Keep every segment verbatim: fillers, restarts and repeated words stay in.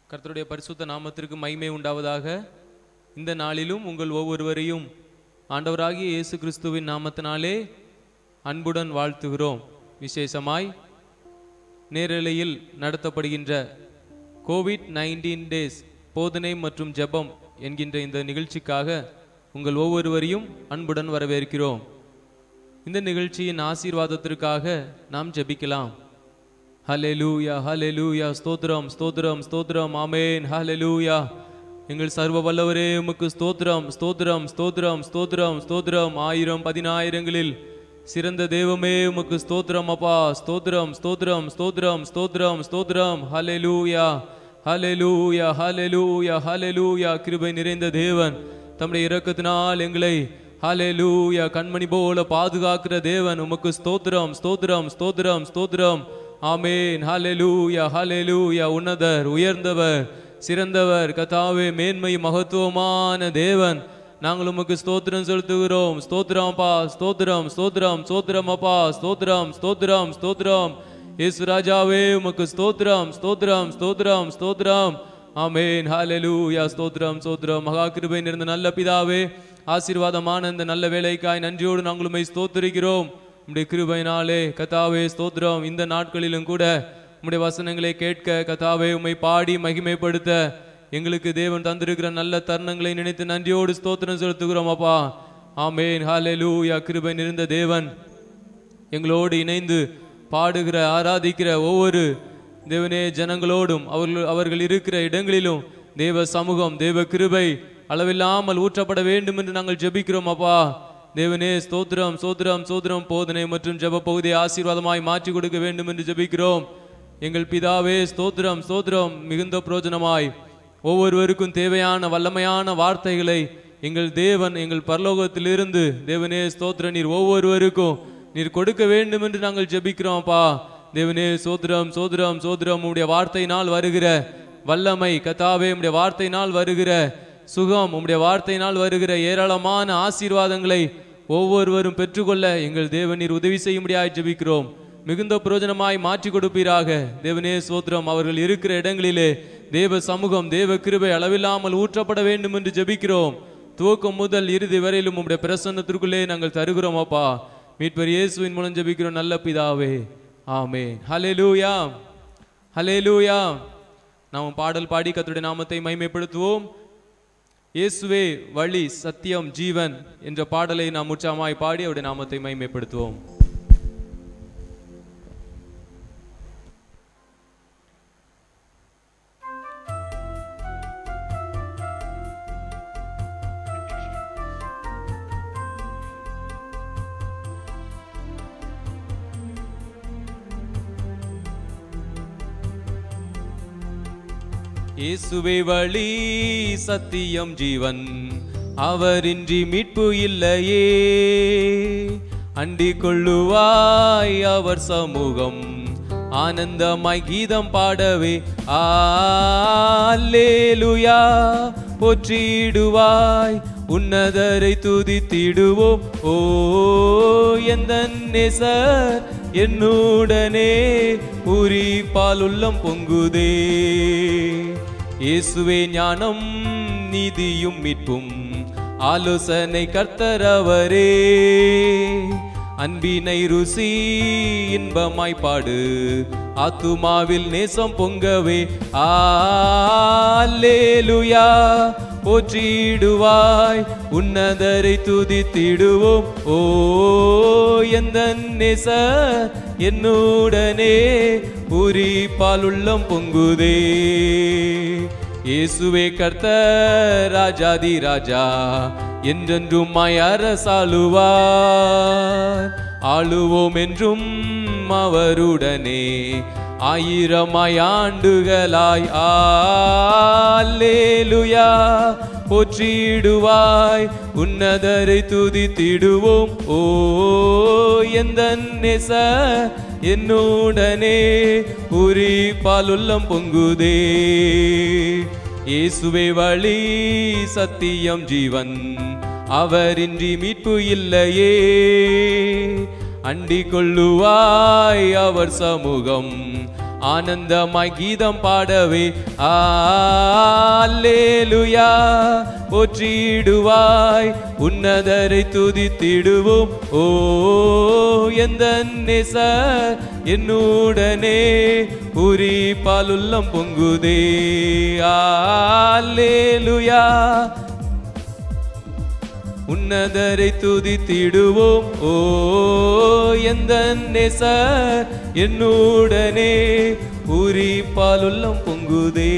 கர்த்தருடைய பரிசுத்த நாமத்திற்கு மகிமை உண்டாவதாக. இந்த நாளிலும் உங்கள் ஒவ்வொருவரையும் ஆண்டவராகிய இயேசு கிறிஸ்துவின் நாமத்தினாலே அன்புடன் வாழ்த்துகிறோம். விசேஷமாய் நேரலையில் நடத்தப்படுகின்ற கோவிட் நைன்டீன் டேஸ் போதனை மற்றும் ஜெபம் என்கின்ற இந்த நிகழ்ச்சிக்காக உங்கள் ஒவ்வொருவரையும் அன்புடன் வரவேற்கிறோம். இந்த நிகழ்ச்சியின் ஆசீர்வாதத்திற்காக நாம் ஜெபிக்கலாம். ஹல்லேலூயா, ஹல்லேலூயா, ஸ்தோத்திரம், ஸ்தோத்திரம், ஸ்தோத்திரம், ஆமென், ஹல்லேலூயா. எங்கள் சர்வ வல்லவரே உமக்கு ஸ்தோத்திரம், ஸ்தோத்திரம், ஸ்தோத்திரம், ஸ்தோத்திரம், ஸ்தோத்திரம். ஆயிரம் பதினாயிரங்களில் சிறந்த தெய்வமே உமக்கு ஸ்தோத்திரம் அப்பா, ஸ்தோத்திரம், ஸ்தோத்திரம், ஸ்தோத்திரம், ஸ்தோத்திரம், ஸ்தோத்திரம். ஹல்லேலூயா, ஹல்லேலூயா, ஹல்லேலூயா, ஹல்லேலூயா. கிருபை நிறைந்த தேவன் தம்முடைய இரக்கத்தினால் எங்களை ஹல்லேலூயா கண்மணி போல பாதுகாக்கிற தேவன் உமக்கு ஸ்தோத்திரம், ஸ்தோத்திரம், ஸ்தோத்திரம், ஸ்தோத்திரம். ஆமென், ஹல்லேலூயா, ஹல்லேலூயா. உன்னதர், உயர்ந்தவர், சிறந்தவர், கர்த்தாவே மேன்மை மகத்துவமான தேவன், நாங்கள் உமக்கு ஸ்தோத்திரம் செலுத்துகிறோம். ஸ்தோத்திரம் அப்பா, ஸ்தோத்திரம், ஸ்தோத்திரம், ஸ்தோத்திரம் அப்பா, ஸ்தோத்திரம், ஸ்தோத்திரம், ஸ்தோத்திரம். இயேசு ராஜாவே உமக்கு ஸ்தோத்திரம், ஸ்தோத்திரம், ஸ்தோத்திரம், ஸ்தோத்திரம். ஆமென், ஹல்லேலூயா, ஸ்தோத்திரம், ஸ்தோத்திரம். மகா கிருபை நிறைந்த நல்ல பிதாவே, ஆசீர்வாதமான இந்த நல்ல வேலைக்காய் நன்றியோடு நாங்கள் உம்மை ஸ்தோத்திரிக்கிறோம். உம்முடைய கிருபையினாலே கர்த்தாவே ஸ்தோத்திரம். இந்த நாட்களிலும் கூட உம்முடைய வசனங்களை கேட்க கர்த்தாவே உம்மை பாடி மகிமைப்படுத்த எங்களுக்கு தேவன் தந்திருக்கிற நல்ல தருணங்களை நினைத்து நன்றியோடு ஸ்தோத்திரம் செலுத்துகிறோம் அப்பா. ஆமென், ஹல்லேலூயா. கிருபை நிறைந்த தேவன் எங்களோடு இணைந்து பாடுகிற ஆராதிக்கிற ஒவ்வொரு தேவனே ஜனங்களோடும் அவர்கள் அவர்கள் இருக்கிற இடங்களிலும் தேவ சமூகம், தேவ கிருபை அளவில்லாமல் ஊற்றப்பட வேண்டும் என்று நாங்கள் ஜெபிக்கிறோம் அப்பா. தேவனே ஸ்தோத்திரம், ஸ்தோத்திரம், ஸ்தோத்திரம். போதனை மற்றும் ஜெப பகுதியை ஆசீர்வாதமாய் மாற்றி கொடுக்க வேண்டும் என்று ஜெபிக்கிறோம். எங்கள் பிதாவே ஸ்தோத்திரம், ஸ்தோத்திரம். மிகுந்த பிரயோஜனமாய் ஒவ்வொருவருக்கும் தேவையான வல்லமையான வார்த்தைகளை எங்கள் தேவன் எங்கள் பரலோகத்திலிருந்து தேவனே ஸ்தோத்திரம் நீர் ஒவ்வொருவருக்கும் நீர் கொடுக்க வேண்டும் என்று நாங்கள் ஜெபிக்கிறோம் அப்பா. தேவனே ஸ்தோத்திரம், ஸ்தோத்திரம், ஸ்தோத்திரம். உம்முடைய வார்த்தையினால் வருகிற வல்லமை கர்த்தாவே, உம்முடைய வார்த்தையினால் வருகிற சுகம், உம்முடைய வார்த்தையினால் வருகிற ஏராளமான ஆசீர்வாதங்களை ஒவ்வொருவரும் பெற்றுக்கொள்ள எங்கள் தேவன் நீர் உதவி செய்யும்படியாய் ஜெபிக்கிறோம். மிகுந்த பிரயோஜனமாய் மாற்றி கொடுப்பீராக. தேவனே ஸ்தோத்திரம். அவர்கள் இருக்கிற இடங்களிலே தேவ சமூகம், தேவ கிருபை அளவில்லாமல் ஊற்றப்பட வேண்டும் என்று ஜெபிக்கிறோம். துவக்கம் முதல் இறுதி வரையிலும் உம்முடைய பிரசன்னத்திற்குள்ளே நாங்கள் தருகிறோம் அப்பா. மீட்பர் இயேசுவின் மூலம் ஜெபிக்கிறோம் நல்ல பிதாவே, ஆமென். ஹல்லேலூயா, ஹல்லேலூயா. நாம் பாடல் பாடி கர்த்தருடைய நாமத்தை மகிமைப்படுத்துவோம். இயேசுவே வழி, சத்தியம், ஜீவன் என்ற பாடலை நாம் உற்சாகமாய் பாடி அவருடைய நாமத்தை மகிமைப்படுத்துவோம். இயேசுவே வழி, சத்தியம், ஜீவன், அவரின்றி மீட்பு இல்லையே. அண்டிக் கொள்ளுவாய் அவர் சமூகம், ஆனந்தமாய் கீதம் பாடவே. அல்லேலூயா, போற்றிடுவாய் உன்னதரை துதித்திடுவோம். ஓ எந்தன் நேசர் என்னுடனே பூரிப்பால் உள்ளம் பொங்குதே. இயேசுவே ஞானம், நீதியும் மீட்பும், ஆலோசனை கர்த்தர் அவரே. அன்பினை ருசி இன்பமாய் பாடு, ஆத்துமாவில் நேசம் பொங்கவே. அல்லேலூயா, போற்றிடுவாய் உன்னதரை துதித்திடுவோம். ஓ எந்தன் நேசர் என்னுடனே பூரிப்பால் உள்ளம் பொங்குதே. இயேசுவே கர்த்தர், ராஜாதி ராஜா, என்றென்றும் அரசாளுவார். ஆளுவோம் என்றும் அவருடனே ஆயிரமாய் ஆண்டுகளாய். அல்லேலூயா, போற்றிடுவாய் உன்னதரை துதித்திடுவோம். ஓ எந்தன் நேசர் என்னுடனே பூரிப்பால் உள்ளம் பொங்குதே. இயேசுவே வழி, சத்தியம், ஜீவன், அவரின்றி மீட்பு இல்லையே. அண்டிக் கொள்ளுவாய் அவர் சமூகம், ஆனந்தமாய் கீதம் பாடவே அல்லேலூயா. போற்றிடுவாய் உன்னதரை துதித்திடுவோம். ஓ எந்த நேசர் என்னுடனே பூரிப்பால் உள்ளம் பொங்குதே. அல்லேலூயா. உன்னதரை துதித்திடுவோம். ஓ எந்த நேசர் என்னுடனே பூரிப்பால் உள்ளம் பொங்குதே.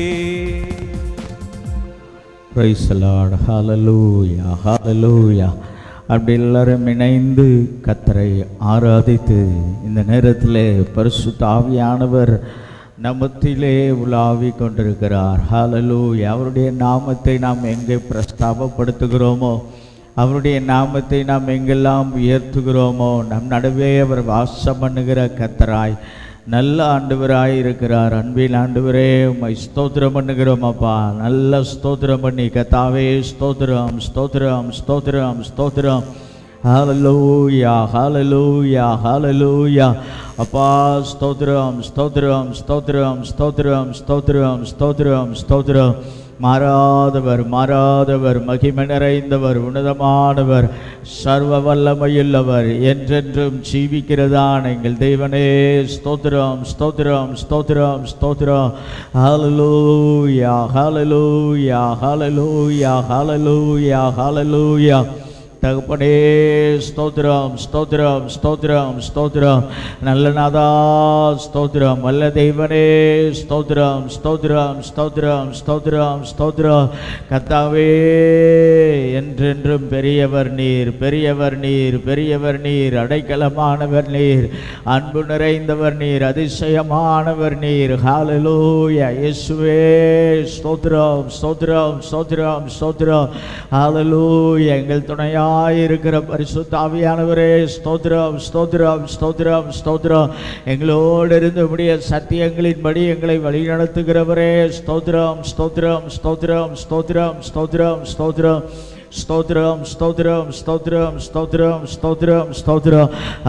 Praise the Lord. Hallelujah. Hallelujah. அப்படி எல்லாரும் இணைந்து கர்த்தரை ஆராதித்து இந்த நேரத்திலே பரிசுத்த ஆவியானவர் நம்மத்திலே உலாவி கொண்டிருக்கிறார். ஹல்லேலூயா. அவருடைய நாமத்தை நாம் எங்கே பிரஸ்தாபப்படுத்துகிறோமோ, அவருடைய நாமத்தை நாம் எங்கெல்லாம் உயர்த்துகிறோமோ, நம் நடுவே அவர் வாசம் பண்ணுகிற கர்த்தராய் நல்ல ஆண்டவராய் இருக்கிறார். அன்பில் ஆண்டவரே உம்மை ஸ்தோத்திரம் பண்ணுகிறோம் அப்பா. நல்ல ஸ்தோத்திரம் பண்ணி கர்த்தாவே ஸ்தோத்திரம் ஸ்தோத்திரம் ஸ்தோத்திரம் ஸ்தோத்திரம். ஹல்லேலூயா ஹல்லேலூயா ஹல்லேலூயா. அப்பா ஸ்தோத்திரம் ஸ்தோத்திரம் ஸ்தோத்திரம் ஸ்தோத்திரம் ஸ்தோத்திரம் ஸ்தோத்திரம் ஸ்தோத்திரம். மாறாதவர் மாறாதவர் மகிமை நிறைந்தவர் உன்னதமானவர் சர்வ வல்லமையுள்ளவர் என்றென்றும் ஜீவிக்கிறதான எங்கள் தேவனே ஸ்தோத்திரம் ஸ்தோத்திரம் ஸ்தோத்திரம் ஸ்தோத்திரம். ஹல்லேலூயா ஹல்லேலூயா ஹல்லேலூயா ஹல்லேலூயா ஹல்லேலூயா. தகப்பனே ஸ்தோத்திரம் ஸ்தோத்திரம் ஸ்தோத்திரம் ஸ்தோத்திரம். நல்ல நாதா ஸ்தோத்திரம். வல்ல தெய்வனே ஸ்தோத்திரம் ஸ்தோத்திரம் ஸ்தோத்திரம் ஸ்தோத்திரம் ஸ்தோத்திரம். கர்த்தாவே என்றென்றும் பெரியவர் நீர், பெரியவர் நீர், பெரியவர் நீர், அடைக்கலமானவர் நீர், அன்பு நிறைந்தவர் நீர், அதிசயமானவர் நீர். ஹல்லேலூயா. இயேசுவே ஸ்தோத்திரம் ஸ்தோத்திரம் ஸ்தோத்திரம் ஸ்தோத்திரம். ஹல்லேலூயா. எங்கள் துணையா இருக்கிற பரிசுத்த ஆவியானவரே ஸ்தோத்திரம் ஸ்தோத்திரம் ஸ்தோத்திரம் ஸ்தோத்திரம். எங்களோடு இருந்து உம்முடைய சத்தியங்களின்படி எங்களை வழிநடத்துகிறவரே ஸ்தோத்திரம் ஸ்தோத்திரம் ஸ்தோத்திரம் ஸ்தோத்திரம் ஸ்தோத்திரம் ஸ்தோத்திரம் ஸ்தோத்திரம் ஸ்தோத்திரம் ஸ்தோத்திரம் ஸ்தோத்திரம் ஸ்தோத்திரம் ஸ்தோத்திரம்.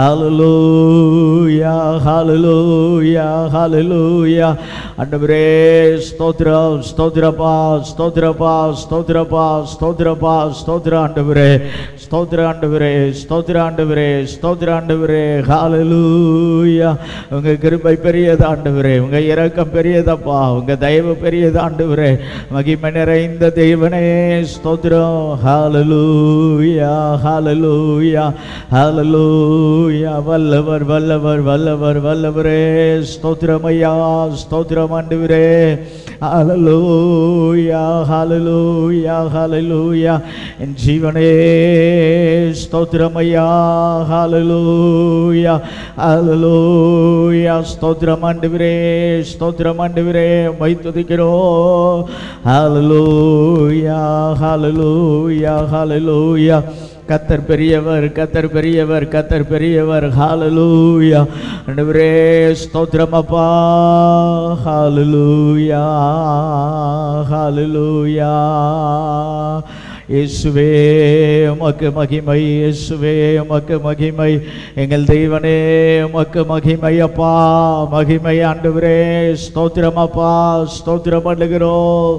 ஹல்லேலூயா ஹல்லேலூயா ஹல்லேலூயா. ஆண்டவரே ஸ்தோத்திரம் ஸ்தோத்திரப்பா ஸ்தோத்திரப்பா ஸ்தோத்திரப்பா ஸ்தோத்திரப்பா ஸ்தோத்திர ஆண்டவரே ஸ்தோத்திர ஆண்டவரே ஸ்தோத்திர ஆண்டவரே ஸ்தோத்திர ஆண்டவரே. ஹல்லேலூயா. உங்க கிருபை பெரியது ஆண்டவரே, உங்க இரக்கம் பெரியதப்பா, உங்க தயவு பெரியது ஆண்டவரே. மகிமை நிறைந்த தேவனே ஸ்தோத்திரம். ஹல்லேலூயா ஹல்லேலூயா ஹல்லேலூயா. வல்லவர் வல்லவர் வல்லவர் வல்லவரே ஸ்தோத்திரம் ஐயா ஸ்தோத்திரம் ஆண்டவரே. ஹல்லேலூயா ஹல்லேலூயா ஹல்லேலூயா. என் ஜீவனே ஸ்தோத்திரம் ஐயா. ஹல்லேலூயா ஹல்லேலூயா. ஸ்தோத்திரம் ஆண்டவரே ஸ்தோத்திரம் ஆண்டவரே. உம்மை துதிக்கிறோம். ஹல்லேலூயா ஹல்லேலூயா ஹல்லேலூயா. கர்த்தர் பெரியவர் கர்த்தர் பெரியவர் கர்த்தர் பெரியவர். ஹல்லேலூயா. ஆண்டவரே ஸ்தோத்திரம் அப்பா. ஹல்லேலூயா ஹல்லேலூயா. இயேசுவே உமக்கு மகிமை, இயேசுவே உமக்கு மகிமை. எங்கள் தெய்வனே உமக்கு மகிமை அப்பா, மகிமை ஆண்டவரே. ஸ்தோத்திரம் அப்பா ஸ்தோத்திரம் பண்ணுகிறோம்.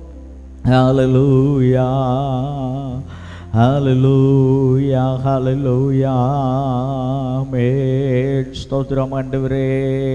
ஹல்லேலூயா ஹல்லேலூயா ஹல்லேலூயா. ஆமென். ஸ்தோத்திரம் ஆண்டவரே.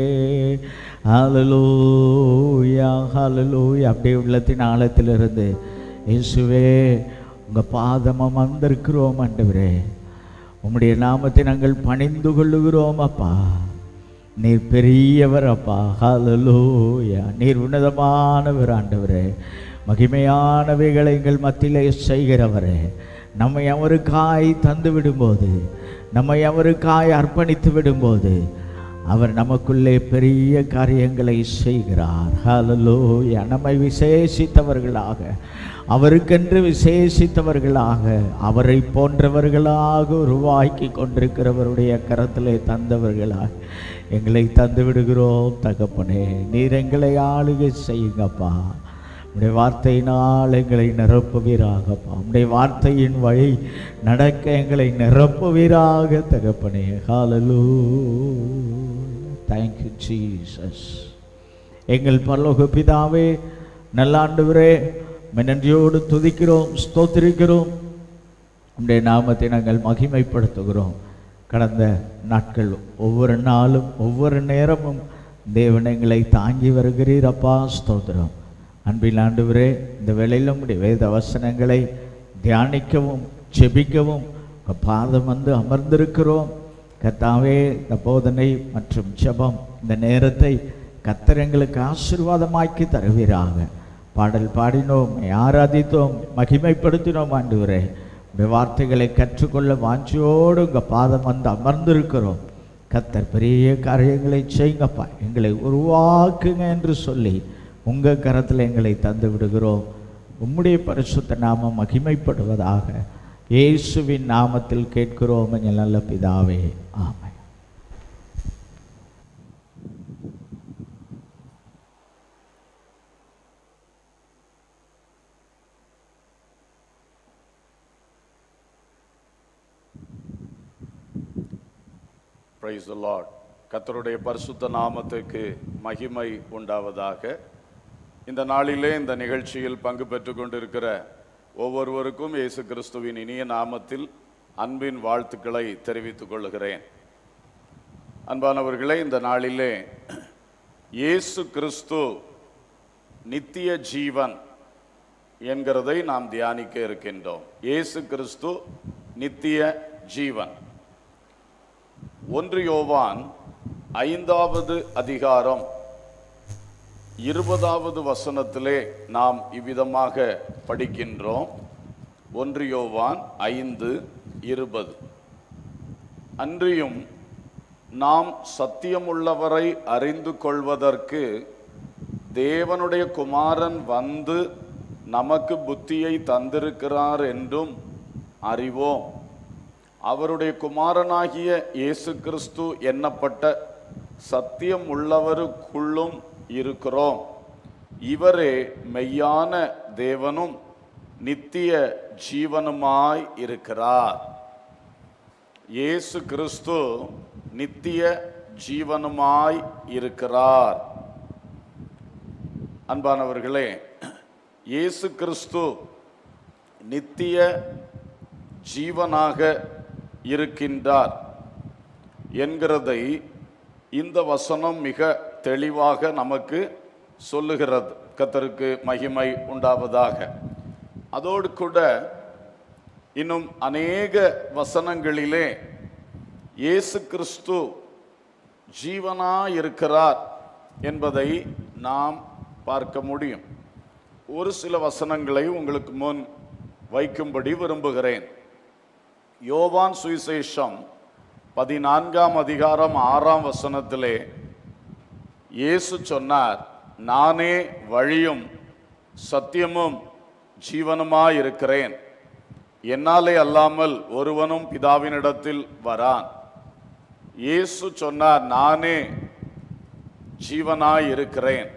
ஹல்லேலூயா ஹல்லேலூயா. அப்படியே உள்ளத்தின் ஆழத்திலிருந்து இயேசுவே உங்கள் பாதம் வந்திருக்கிறோம் ஆண்டவரே. உம்முடைய நாமத்தை நாங்கள் பணிந்து கொள்ளுகிறோம் அப்பா. நீர் பெரியவர் அப்பா. ஹல்லேலூயா. நீர் உன்னதமானவர் ஆண்டவரே. மகிமையானவைகளை எங்கள் மத்தியிலே செய்கிறவரே. நம்மை அவருக்காய் தந்து விடும்போது, நம்மை அவருக்காய் அர்ப்பணித்து விடும்போது அவர் நமக்குள்ளே பெரிய காரியங்களை செய்கிறார். ஹல்லேலூயா. நம்மை விசேஷித்தவர்களாக, அவருக்கென்று விசேஷித்தவர்களாக, அவரை போன்றவர்களாக உருவாக்கி கொண்டிருக்கிறவருடைய கரத்திலே தந்தவர்களாக எங்களை தந்து விடுகிறோம் தகப்பனே. நீர் எங்களை ஆளுகை செய்யுங்கப்பா. உம்முடைய வார்த்தையினால் எங்களை நிரப்புவீராகப்பா. உம்முடைய வார்த்தையின் வழி நடக்க எங்களை நிரப்புவீராக தகப்பனே. ஹல்லேலூயா. Thank you Jesus. எங்கள் பரலோக பிதாவே, நல்ல ஆண்டவரே, நன்றியோடு துதிக்கிறோம், ஸ்தோத்திரிக்கிறோம். உம்முடைய நாமத்தை நாங்கள் மகிமைப்படுத்துகிறோம். கடந்த நாட்கள் ஒவ்வொரு நாளும் ஒவ்வொரு நேரமும் தேவன் எங்களை தாங்கி வருகிறீர் அப்பா, ஸ்தோத்திரம். அன்பில் ஆண்டவரே, இந்த வேளையில் உம்முடைய வேத வசனங்களை தியானிக்கவும் ஜெபிக்கவும் உங்கள் பாதம் வந்து அமர்ந்திருக்கிறோம். கர்த்தாவே, இந்த போதனை மற்றும் ஜெபம் இந்த நேரத்தை கர்த்தர் எங்களுக்கு ஆசீர்வாதமாக்கி தருவீராக. பாடல் பாடினோம், ஆராதித்தோம், மகிமைப்படுத்தினோம். ஆண்டவரே, உடைய வார்த்தைகளை கற்றுக்கொள்ள வாஞ்சியோடு உங்கள் பாதம் வந்து அமர்ந்திருக்கிறோம். கர்த்தர் பெரிய காரியங்களை செய்யுங்கப்பா, எங்களை உருவாக்குங்க என்று சொல்லி உங்கள் கரத்தில் எங்களை தந்து விடுகிறோம். உம்முடைய பரிசுத்த நாமம் மகிமைப்படுவதாக. இயேசுவின் நாமத்தில் கேட்கிறோம் எங்கள் நல்ல பிதாவே, ஆமென். Praise the Lord. கர்த்தருடைய பரிசுத்த நாமத்துக்கு மகிமை உண்டாவதாக. இந்த நாளிலே இந்த நிகழ்ச்சியில் பங்கு பெற்று கொண்டிருக்கிற ஒவ்வொருவருக்கும் இயேசு கிறிஸ்துவின் இனிய நாமத்தில் அன்பின் வாழ்த்துக்களை தெரிவித்துக் கொள்கிறேன். அன்பானவர்களே, இந்த நாளிலே இயேசு கிறிஸ்து நித்திய ஜீவன் என்கிறதை நாம் தியானிக்க இருக்கின்றோம். இயேசு கிறிஸ்து நித்திய ஜீவன். ஒன்று யோவான் ஐந்தாவது அதிகாரம் இருபதாவது வசனத்திலே நாம் இவ்விதமாக படிக்கின்றோம். ஒன்று யோவான் ஐந்து இருபது. அன்றியும் நாம் சத்தியமுள்ளவரை அறிந்து கொள்வதற்கு தேவனுடைய குமாரன் வந்து நமக்கு புத்தியை தந்திருக்கிறார் என்றும் அறிவோம். அவருடைய குமாரனாகிய இயேசு கிறிஸ்து எண்ணப்பட்ட சத்தியம் உள்ளவருக்குள்ளும் இருக்கிறோம். இவரே மெய்யான தேவனும் நித்திய ஜீவனுமாய் இருக்கிறார். இயேசு கிறிஸ்து நித்திய ஜீவனுமாய் இருக்கிறார். அன்பானவர்களே, இயேசு கிறிஸ்து நித்திய ஜீவனாக இருக்கின்றார் என்கிறதை இந்த வசனம் மிக தெளிவாக நமக்கு சொல்லுகிறது. கர்த்தருக்கு மகிமை உண்டாவதாக. அதோடு கூட இன்னும் அநேக வசனங்களிலே இயேசு கிறிஸ்து ஜீவனாய் இருக்கிறார் என்பதை நாம் பார்க்க முடியும். ஒரு சில வசனங்களை உங்களுக்கு முன் வைக்கும்படி விரும்புகிறேன். யோவான் சுவிசேஷம் பதினான்காம் அதிகாரம் ஆறாம் வசனத்திலே இயேசு சொன்னார், நானே வழியும் சத்தியமும் ஜீவனுமாயிருக்கிறேன். என்னாலே அல்லாமல் ஒருவனும் பிதாவினிடத்தில் வரான். இயேசு சொன்னார், நானே ஜீவனாய் இருக்கிறேன்,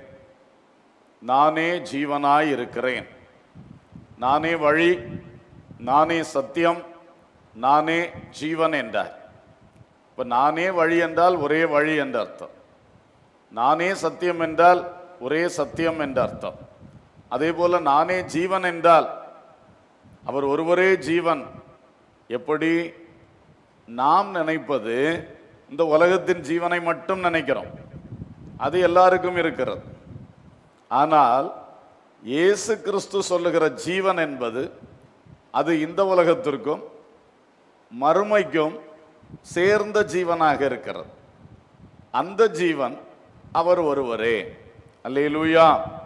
நானே ஜீவனாய் இருக்கிறேன். நானே வழி, நானே சத்தியம், நானே ஜீவன் என்றார். இப்போ நானே வழி என்றால் ஒரே வழி என்ற அர்த்தம். நானே சத்தியம் என்றால் ஒரே சத்தியம் என்ற அர்த்தம். அதே போல நானே ஜீவன் என்றால் அவர் ஒருவரே ஜீவன். எப்படி நாம் நினைப்பது இந்த உலகத்தின் ஜீவனை மட்டும் நினைக்கிறோம், அது எல்லாருக்கும் இருக்கிறது. ஆனால் இயேசு கிறிஸ்து சொல்லுகிற ஜீவன் என்பது அது இந்த உலகத்திற்கும் மறுமைக்கும் சேர்ந்த ஜீவனாக இருக்கிறது. அந்த ஜீவன் அவர் ஒருவரே. அல்லேலூயா.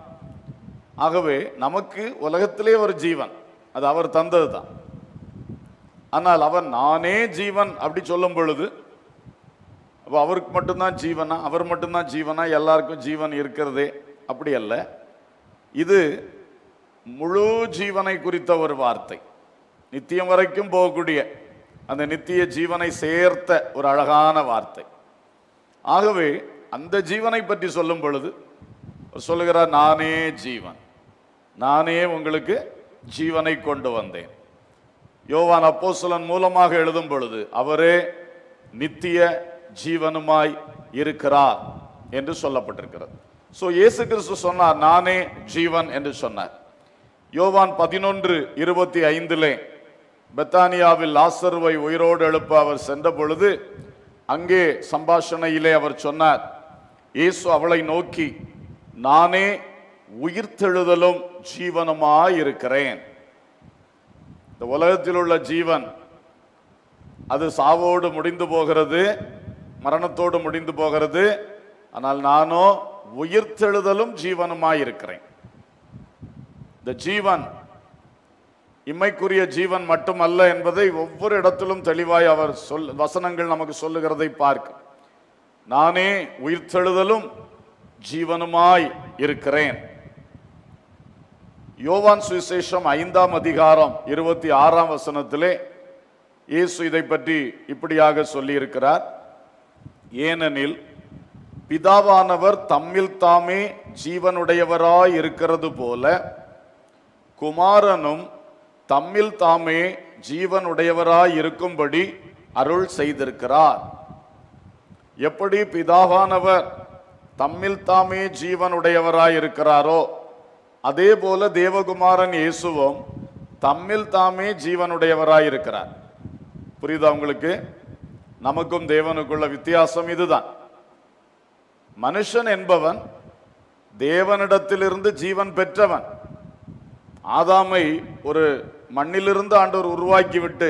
ஆகவே நமக்கு உலகத்திலே ஒரு ஜீவன், அது அவர் தந்தது தான். ஆனால் அவர் நானே ஜீவன் அப்படி சொல்லும் பொழுது அப்போ அவருக்கு மட்டும்தான் ஜீவனா, அவர் மட்டும்தான் ஜீவனா, எல்லாருக்கும் ஜீவன் இருக்கிறதே? அப்படி அல்ல. இது முழு ஜீவனை குறித்த ஒரு வார்த்தை. நித்தியம் வரைக்கும் போகக்கூடிய அந்த நித்திய ஜீவனை சேர்த்த ஒரு அழகான வார்த்தை. ஆகவே அந்த ஜீவனை பற்றி சொல்லும் பொழுது சொல்லுகிறார், நானே ஜீவன், நானே உங்களுக்கு ஜீவனை கொண்டு வந்தேன். யோவான் அப்போஸ்தலன் மூலமாக எழுதும் பொழுது அவரே நித்திய ஜீவனுமாய் இருக்கிறார் என்று சொல்லப்பட்டிருக்கிறது. சோ இயேசு கிறிஸ்து சொன்னார், நானே ஜீவன் என்று சொன்னார். யோவான் பதினொன்று இருபத்தி ஐந்திலே பெத்தானியாவில் லாசருவை உயிரோடு எழுப்ப அவர் சென்ற பொழுது அங்கே சம்பாஷணையிலே அவர் சொன்னார், இயேசு அவளை நோக்கி, நானே உயிர்த்தெழுதலும் ஜீவனுமாய் இருக்கிறேன். இந்த உலகத்தில் உள்ள ஜீவன் அது சாவோடு முடிந்து போகிறது, மரணத்தோடு முடிந்து போகிறது. ஆனால் நானோ உயிர்த்தெழுதலும் ஜீவனுமாய் இருக்கிறேன். இந்த ஜீவன் இம்மைக்குரிய ஜீவன் மட்டுமல்ல என்பதை ஒவ்வொரு இடத்திலும் தெளிவாய் அவர் சொல் வசனங்கள் நமக்கு சொல்லுகிறதை பார்க்க, நானே உயிர்த்தெழுதலும் ஜீவனுமாய் இருக்கிறேன். யோவான் சுவிசேஷம் ஐந்தாம் அதிகாரம் இருபத்தி ஆறாம் வசனத்திலே இயேசு இதை பற்றி இப்படியாக சொல்லி இருக்கிறார், ஏனெனில் பிதாவானவர் தம்மில் தாமே ஜீவனுடையவராய் இருக்கிறது போல குமாரனும் தம்மில் தாமே ஜீவனுடையவராய் இருக்கும்படி அருள் செய்திருக்கிறார். எப்படி பிதாவானவர் தம்மில் தாமே ஜீவனுடையவராய் இருக்கிறாரோ அதே போல தேவகுமாரன் இயேசுவும் தம்மில் தாமே ஜீவனுடையவராய் இருக்கிறார். புரியுதா உங்களுக்கு? நமக்கும் தேவனுக்குள்ள வித்தியாசம் இதுதான். மனுஷன் என்பவன் தேவனிடத்திலிருந்து ஜீவன் பெற்றவன். ஆதாமை ஒரு மண்ணிலிருந்து ஆண்டவர் உருவாக்கிவிட்டு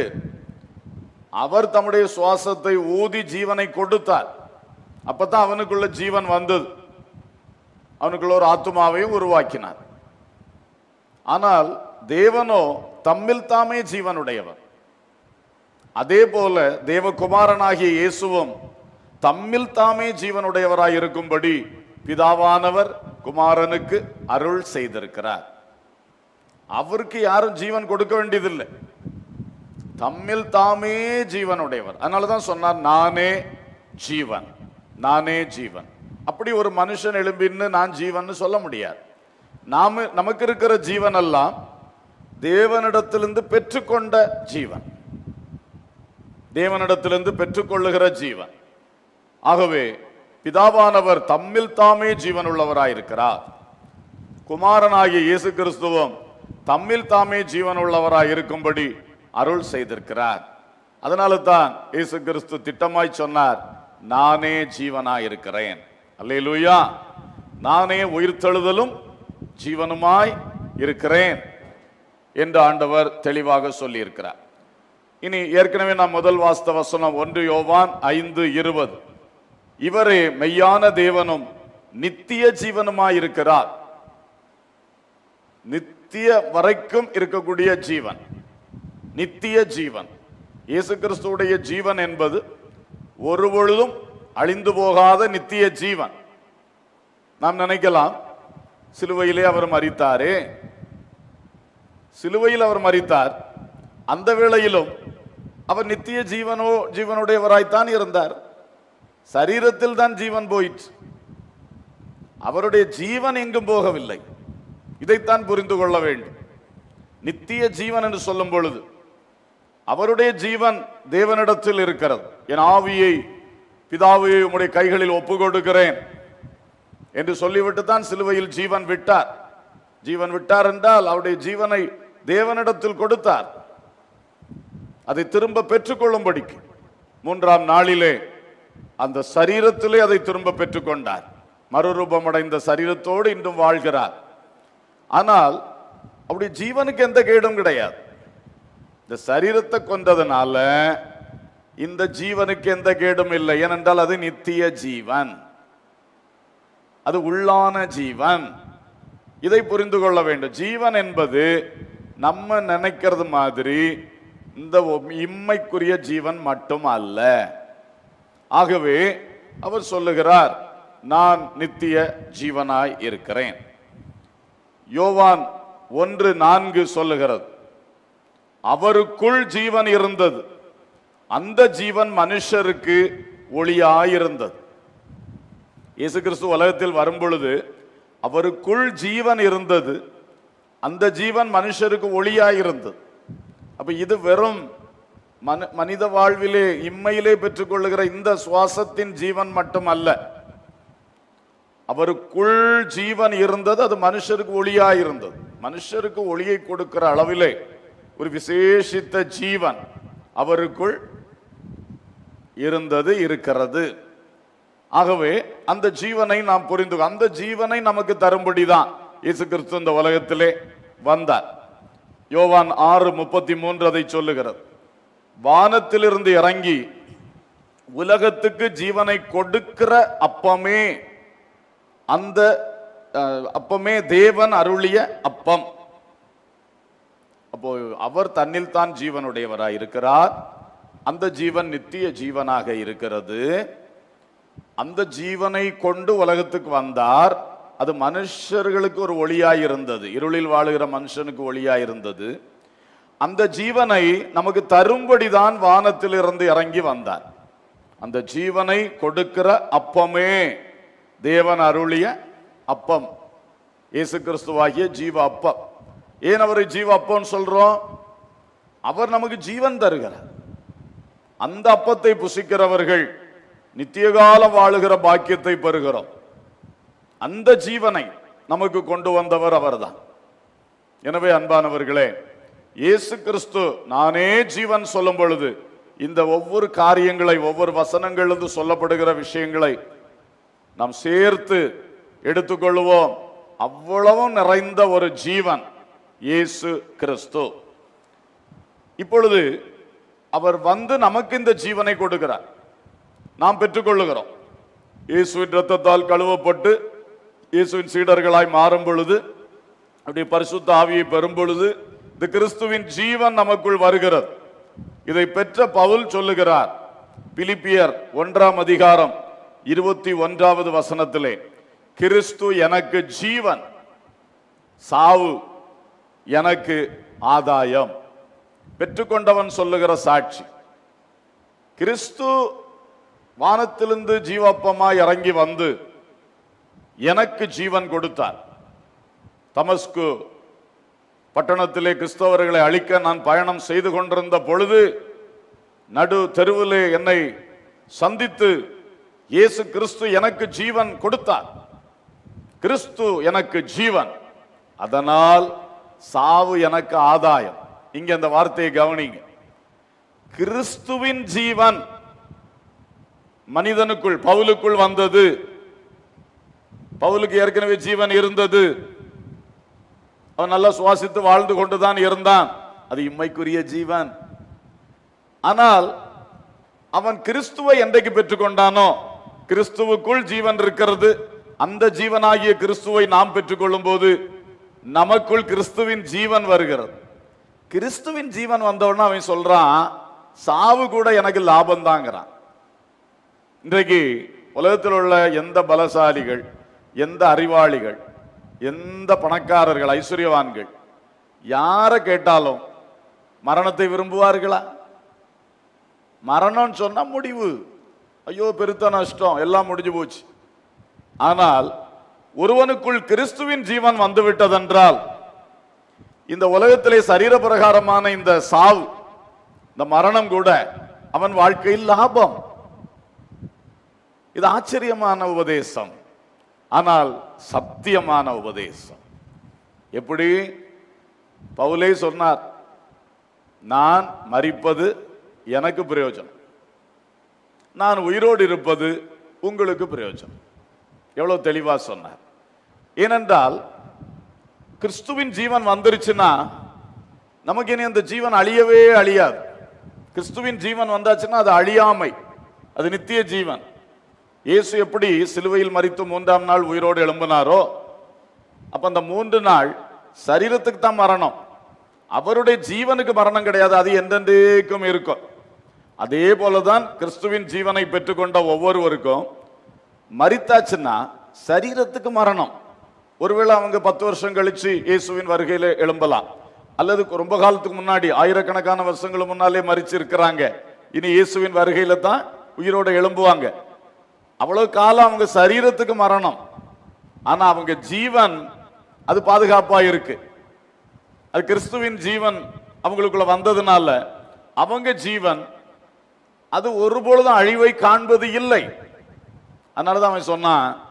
அவர் தம்முடைய சுவாசத்தை ஊதி ஜீவனை கொடுத்தார். அப்பதான் அவனுக்குள்ள ஜீவன் வந்தது, அவனுக்குள்ள ஒரு ஆத்துமாவையும் உருவாக்கினார். ஆனால் தேவனோ தம்மில் தாமே ஜீவனுடையவன். அதே போல தேவகுமாரனாகிய இயேசுவும் தம்மில் தாமே ஜீவனுடையவராய் இருக்கும்படி பிதாவானவர் குமாரனுக்கு அருள் செய்திருக்கிறார். அவருக்கு யாரும் ஜீவன் கொடுக்க வேண்டியதில்லை, தம்மில் தாமே ஜீவனுடையவர். அதனாலதான் சொன்னார், நானே ஜீவன், நானே ஜீவன். அப்படி ஒரு மனுஷன் எழும்பின்னு நான் ஜீவன் சொல்ல முடியாது. நாம நமக்கு இருக்கிற ஜீவன் எல்லாம் தேவனிடத்திலிருந்து பெற்றுக்கொண்ட ஜீவன், தேவனிடத்திலிருந்து பெற்றுக்கொள்ளுகிற ஜீவன். ஆகவே பிதாவானவர் தம்மில் தாமே ஜீவன் உள்ளவராயிருக்கிறார். குமாரனாகிய இயேசு கிறிஸ்துவும் தம்மில் தாமே ஜீவன் உள்ளவராய் இருக்கும்படி அருள் செய்திருக்கிறார். அதனால தான் இயேசு கிறிஸ்து திட்டமாய் சொன்னார், நானே ஜீவனாய் இருக்கிறேன். அல்லேலூயா. நானே உயிர்த்தெழுதலும் ஜீவனுமாய் இருக்கிறேன் என்று ஆண்டவர் தெளிவாக சொல்லி இருக்கிறார். இனி ஏற்கனவே நாம் முதல் வாஸ்த வசனம் ஒன்று யோவான் ஐந்து இருபது, இவரே மெய்யான தேவனும் நித்திய ஜீவனுமாய் இருக்கிறார். நித்திய வரைக்கும் இருக்கக்கூடிய ஜீவன், நித்திய ஜீவன். இயேசு கிறிஸ்துவுடைய ஜீவன் என்பது ஒரு பொழுதும் அழிந்து போகாத நித்திய ஜீவன். நாம் நினைக்கலாம், சிலுவையிலே அவர் மரித்தாரே, சிலுவையில் அவர் மரித்தார், அந்த வேளையிலும் அவர் நித்திய ஜீவனோ ஜீவனுடையவராய்த்தான் இருந்தார். சரீரத்தில் தான் ஜீவன் போயிற்று, அவருடைய ஜீவன் எங்கும் போகவில்லை. இதைத்தான் புரிந்து கொள்ள வேண்டும். நித்திய ஜீவன் என்று சொல்லும் பொழுது அவருடைய ஜீவன் தேவனிடத்தில் இருக்கிறது. என் ஆவியை பிதாவை உம்முடைய கைகளில் ஒப்பு கொடுக்கிறேன் என்று சொல்லிவிட்டு தான் சிலுவையில் ஜீவன் விட்டார். ஜீவன் விட்டார் என்றால் அவருடைய ஜீவனை தேவனிடத்தில் கொடுத்தார், அதை திரும்ப பெற்றுக்கொள்ளும்படிக்கு மூன்றாம் நாளிலே அந்த சரீரத்திலே அதை திரும்ப பெற்றுக்கொண்டார். மறுரூபமடைந்த சரீரத்தோடு இன்றும் வாழ்கிறார். ஆனால் அப்படி ஜீவனுக்கு எந்த கேடும் கிடையாது. இந்த சரீரத்தை கொண்டதுனால இந்த ஜீவனுக்கு எந்த கேடும் இல்லை. ஏனென்றால் அது நித்திய ஜீவன், அது உள்ளான ஜீவன். இதை புரிந்து கொள்ள வேண்டும். ஜீவன் என்பது நம்ம நினைக்கிறது மாதிரி இந்த இம்மைக்குரிய ஜீவன் மட்டும் அல்ல. ஆகவே அவர் சொல்லுகிறார், நான் நித்திய ஜீவனாய் இருக்கிறேன். யோவான் ஒன்று நான்கு சொல்லுகிறது, அவருக்குள் ஜீவன் இருந்தது, அந்த ஜீவன் மனுஷருக்கு ஒளியாயிருந்தது. இயேசு கிறிஸ்து உலகத்தில் வரும் பொழுது அவருக்குள் ஜீவன் இருந்தது, அந்த ஜீவன் மனுஷருக்கு ஒளியாயிருந்தது. அப்ப இது வெறும் மனித வாழ்விலே இம்மையிலே பெற்றுக்கொள்ளுகிற இந்த சுவாசத்தின் ஜீவன் மட்டும் அல்ல. அவருக்குள் ஜீவன் இருந்தது, அது மனுஷருக்கு ஒளியா இருந்தது. மனுஷருக்கு ஒளியை கொடுக்கிற அளவிலே ஒரு விசேஷித்த ஜீவன் அவருக்குள் இருந்தது, இருக்கிறது. ஆகவே அந்த ஜீவனை நாம் புரிந்து, அந்த ஜீவனை நமக்கு தரும்படிதான் இயேசு கிறிஸ்து இந்த உலகத்திலே வந்தார். யோவான் ஆறு முப்பத்தி மூன்று அதை சொல்லுகிறது. வானத்திலிருந்து இறங்கி உலகத்துக்கு ஜீவனை கொடுக்கிற அப்பமே, அந்த அப்பமே தேவன் அருளிய அப்பம். அப்போ அவர் தன்னில் தான் ஜீவனுடையவராய் இருக்கிறார். அந்த ஜீவன் நித்திய ஜீவனாக இருக்கிறது. அந்த ஜீவனை கொண்டு உலகத்துக்கு வந்தார். அது மனுஷர்களுக்கு ஒரு ஒளியாய் இருந்தது, இருளில் வாழுகிற மனுஷனுக்கு ஒளியாய் இருந்தது. அந்த ஜீவனை நமக்கு தரும்படிதான் வானத்தில் இருந்து இறங்கி வந்தார். அந்த ஜீவனை கொடுக்கிற அப்பமே தேவன் அருளிய அப்பம், இயேசு கிறிஸ்துவாகிய ஜீவ அப்பம். ஏன் அவரை ஜீவ அப்பம்னு சொல்றோம்? அவர் நமக்கு ஜீவன் தருகிறார். அந்த அப்பத்தை புசிக்கிறவர்கள் நித்தியகாலம் வாழுகிற பாக்கியத்தை பெறுகிறோம். அந்த ஜீவனை நமக்கு கொண்டு வந்தவர் அவர்தான். எனவே அன்பானவர்களே, இயேசு கிறிஸ்து நானே ஜீவன் சொல்லும் பொழுது இந்த ஒவ்வொரு காரியங்களை, ஒவ்வொரு வசனங்களிலிருந்து சொல்லப்படுகிற விஷயங்களை நாம் சேர்த்து எடுத்துக்கொள்வோம். அவ்வளவும் நிறைந்த ஒரு ஜீவன் இயேசு கிறிஸ்து. இப்பொழுது அவர் வந்து நமக்கு இந்த ஜீவனை கொடுக்கிறார், நாம் பெற்றுக்கொள்ளுகிறோம். இயேசுவின் இரத்தத்தால் கழுவப்பட்டு இயேசுவின் சீடர்களாய் மாறும் பொழுது, அப்படி பரிசுத்த ஆவியை பெறும் பொழுது இந்த கிறிஸ்துவின் ஜீவன் நமக்குள் வருகிறது. இதை பெற்ற பவுல் சொல்லுகிறார், பிலிப்பியர் ஒன்றாம் அதிகாரம் இருபத்தி ஒன்றாவது வசனத்திலே, கிறிஸ்து எனக்கு ஜீவன், சாவு எனக்கு ஆதாயம். பெற்றுக்கொண்டவன் சொல்லுகிற சாட்சி. கிறிஸ்து வானத்திலிருந்து ஜீவப்பமாய் இறங்கி வந்து எனக்கு ஜீவன் கொடுத்தார். தமஸ்கு பட்டணத்திலே கிறிஸ்தவர்களை அழிக்க நான் பயணம் செய்து கொண்டிருந்த பொழுது நடு தெருவிலே என்னை சந்தித்து இயேசு கிறிஸ்து எனக்கு ஜீவன் கொடுத்தார். கிறிஸ்து எனக்கு ஜீவன், அதனால் சாவு எனக்கு ஆதாயம். இங்க அந்த வார்த்தையை கவனிங்க. கிறிஸ்துவின் ஜீவன் மனிதனுக்குள், பவுலுக்குள் வந்தது. பவுலுக்கு ஏற்கனவே ஜீவன் இருந்தது. அவன் நல்லா சுவாசித்து வாழ்ந்து கொண்டுதான் இருந்தான். அது இம்மைக்குரிய ஜீவன். ஆனால் அவன் கிறிஸ்துவை என்றைக்கு பெற்றுக்கொண்டானோ, கிறிஸ்துவுக்குள் ஜீவன் இருக்கிறது. அந்த ஜீவனாகிய கிறிஸ்துவை நாம் பெற்றுக்கொள்ளும் போது நமக்குள் கிறிஸ்துவின் ஜீவன் வருகிறது. கிறிஸ்துவின் ஜீவன் வந்தவுடனே அவன் சொல்றான், சாவு கூட எனக்கு லாபம் தாங்கிறான். இன்றைக்கு உலகத்தில் உள்ள எந்த பலசாலிகள், எந்த அறிவாளிகள், எந்த பணக்காரர்கள், ஐஸ்வர்யவான்கள் யாரை கேட்டாலும் மரணத்தை விரும்புவார்களா? மரணம் சொன்னா முடிவு, ஐயோ பெருத்த நஷ்டம், எல்லாம் முடிஞ்சு போச்சு. ஆனால் ஒருவனுக்குள் கிறிஸ்துவின் ஜீவன் வந்துவிட்டதென்றால் இந்த உலகத்திலே சரீர பிரகாரமான இந்த சாவு, இந்த மரணம் கூட அவன் வாழ்க்கையில் லாபம். இது ஆச்சரியமான உபதேசம், ஆனால் சத்தியமான உபதேசம். எப்படி பவுலே சொன்னார், நான் மரிப்பது எனக்கு பிரயோஜனம், நான் உயிரோடு இருப்பது உங்களுக்கு பிரயோஜனம். எவ்வளவு தெளிவா சொன்னார். ஏனென்றால் கிறிஸ்துவின் ஜீவன் வந்துருச்சுன்னா நமக்கு இனி அந்த ஜீவன் அழியவே அழியாது. கிறிஸ்துவின் ஜீவன் வந்தாச்சுன்னா அது அழியாமை, அது நித்திய ஜீவன். இயேசு எப்படி சிலுவையில் மரித்து மூன்றாம் நாள் உயிரோடு எழும்பினாரோ, அப்ப அந்த மூன்று நாள் சரீரத்துக்கு தான் மரணம், அவருடைய ஜீவனுக்கு மரணம் கிடையாது, அது என்றென்றைக்கும் இருக்கும். அதே போலதான் கிறிஸ்துவின் ஜீவனை பெற்றுக்கொண்ட ஒவ்வொருவருக்கும் மரித்தாச்சுன்னா சரீரத்துக்கு மரணம். ஒருவேளை அவங்க பத்து வருஷம் கழிச்சு இயேசுவின் வருகையில எழும்பலாம், அல்லது ரொம்ப காலத்துக்கு முன்னாடி ஆயிரக்கணக்கான வருஷங்களுக்கு முன்னாலே மரிச்சு இருக்கிறாங்க, இனி இயேசுவின் வருகையில தான் உயிரோட எழும்புவாங்க. அவ்வளவு காலம் அவங்க சரீரத்துக்கு மரணம், ஆனா அவங்க ஜீவன் அது பாதுகாப்பா இருக்கு. அது கிறிஸ்துவின் ஜீவன் அவங்களுக்குள்ள வந்ததுனால அவங்க ஜீவன் அது ஒருபொழுதும் அழிவை காண்பது இல்லை. அதனாலதான் அவன் சொன்னான்,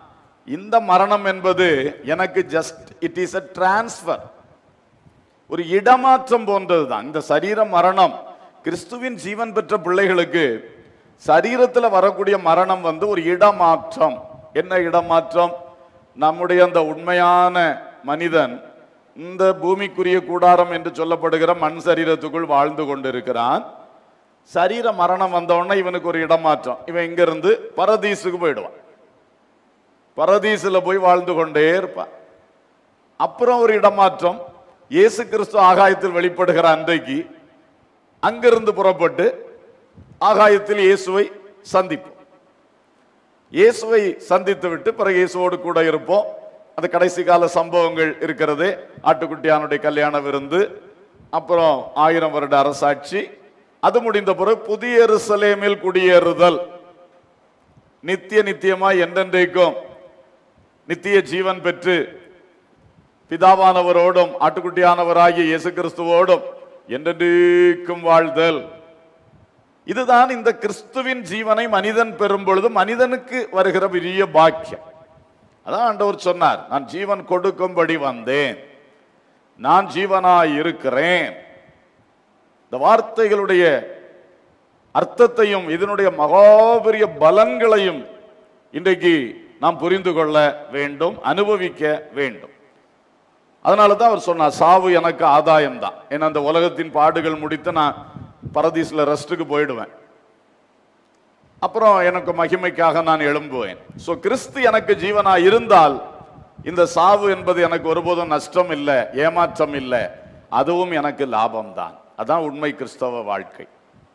இந்த மரணம் என்பது எனக்கு just it is a transfer, ஒரு இடமாற்றம் போன்றதுதான். இந்த சரீர மரணம் கிறிஸ்துவின் ஜீவன் பெற்ற பிள்ளைகளுக்கு சரீரத்தில் வரக்கூடிய மரணம் வந்து ஒரு இடமாற்றம். என்ன இடமாற்றம்? நம்முடைய அந்த உண்மையான மனிதன் இந்த பூமிக்குரிய கூடாரம் என்று சொல்லப்படுகிற மண் சரீரத்துக்குள் வாழ்ந்து கொண்டிருக்கிறான். சரீர மரணம் வந்தவுடனே இவனுக்கு ஒரு இடமாற்றம். இவன் இங்கிருந்து பரதீசுக்கு போயிடுவான். பரதீசுல போய் வாழ்ந்து கொண்டே இருப்பான். அப்புறம் ஒரு இடமாற்றம். இயேசு கிறிஸ்து ஆகாயத்தில் வெளிப்படுகிற அன்றைக்கு அங்கிருந்து புறப்பட்டு ஆகாயத்தில் இயேசுவை சந்திப்போம். இயேசுவை சந்தித்து விட்டு பிறகு இயேசுவோடு கூட இருப்போம். அந்த கடைசி கால சம்பவங்கள் இருக்கிறது. ஆட்டுக்குட்டியானுடைய கல்யாண விருந்து, அப்புறம் ஆயிரம் வருட அரசாட்சி. அது முடிந்த பிறகு புதிய எருசலேமில் குடியேறுதல், நித்திய நித்தியமாய் என்றென்றைக்கும் நித்திய ஜீவன் பெற்று பிதாவானவரோடும் ஆட்டுக்குட்டியானவராகிய இயேசு கிறிஸ்துவோடும் என்றென்றைக்கும் வாழ்தல். இதுதான் இந்த கிறிஸ்துவின் ஜீவனை மனிதன் பெறும் பொழுது மனிதனுக்கு வருகிற பெரிய பாக்கியம். அதான் ஆண்டவர் சொன்னார், நான் ஜீவன் கொடுக்கும்படி வந்தேன், நான் ஜீவனாய் இருக்கிறேன். இந்த வார்த்தைகளுடைய அர்த்தத்தையும் இதனுடைய மகாபெரிய பலன்களையும் இன்றைக்கு நாம் புரிந்து கொள்ள வேண்டும், அனுபவிக்க வேண்டும். அதனால தான் அவர் சொன்னார், சாவு எனக்கு ஆதாயம் தான். ஏன்னா அந்த உலகத்தின் பாடுகள் முடித்து நான் பரதீஸ்ல ரெஸ்ட்டுக்கு போயிடுவேன், அப்புறம் எனக்கு மகிமைக்காக நான் எழும்புவேன். சோ கிறிஸ்து எனக்கு ஜீவனா இருந்தால் இந்த சாவு என்பது எனக்கு ஒருபோதும் நஷ்டம் இல்லை, ஏமாற்றம் இல்லை, அதுவும் எனக்கு லாபம் தான். அதான் உண்மை கிறிஸ்தவ வாழ்க்கை.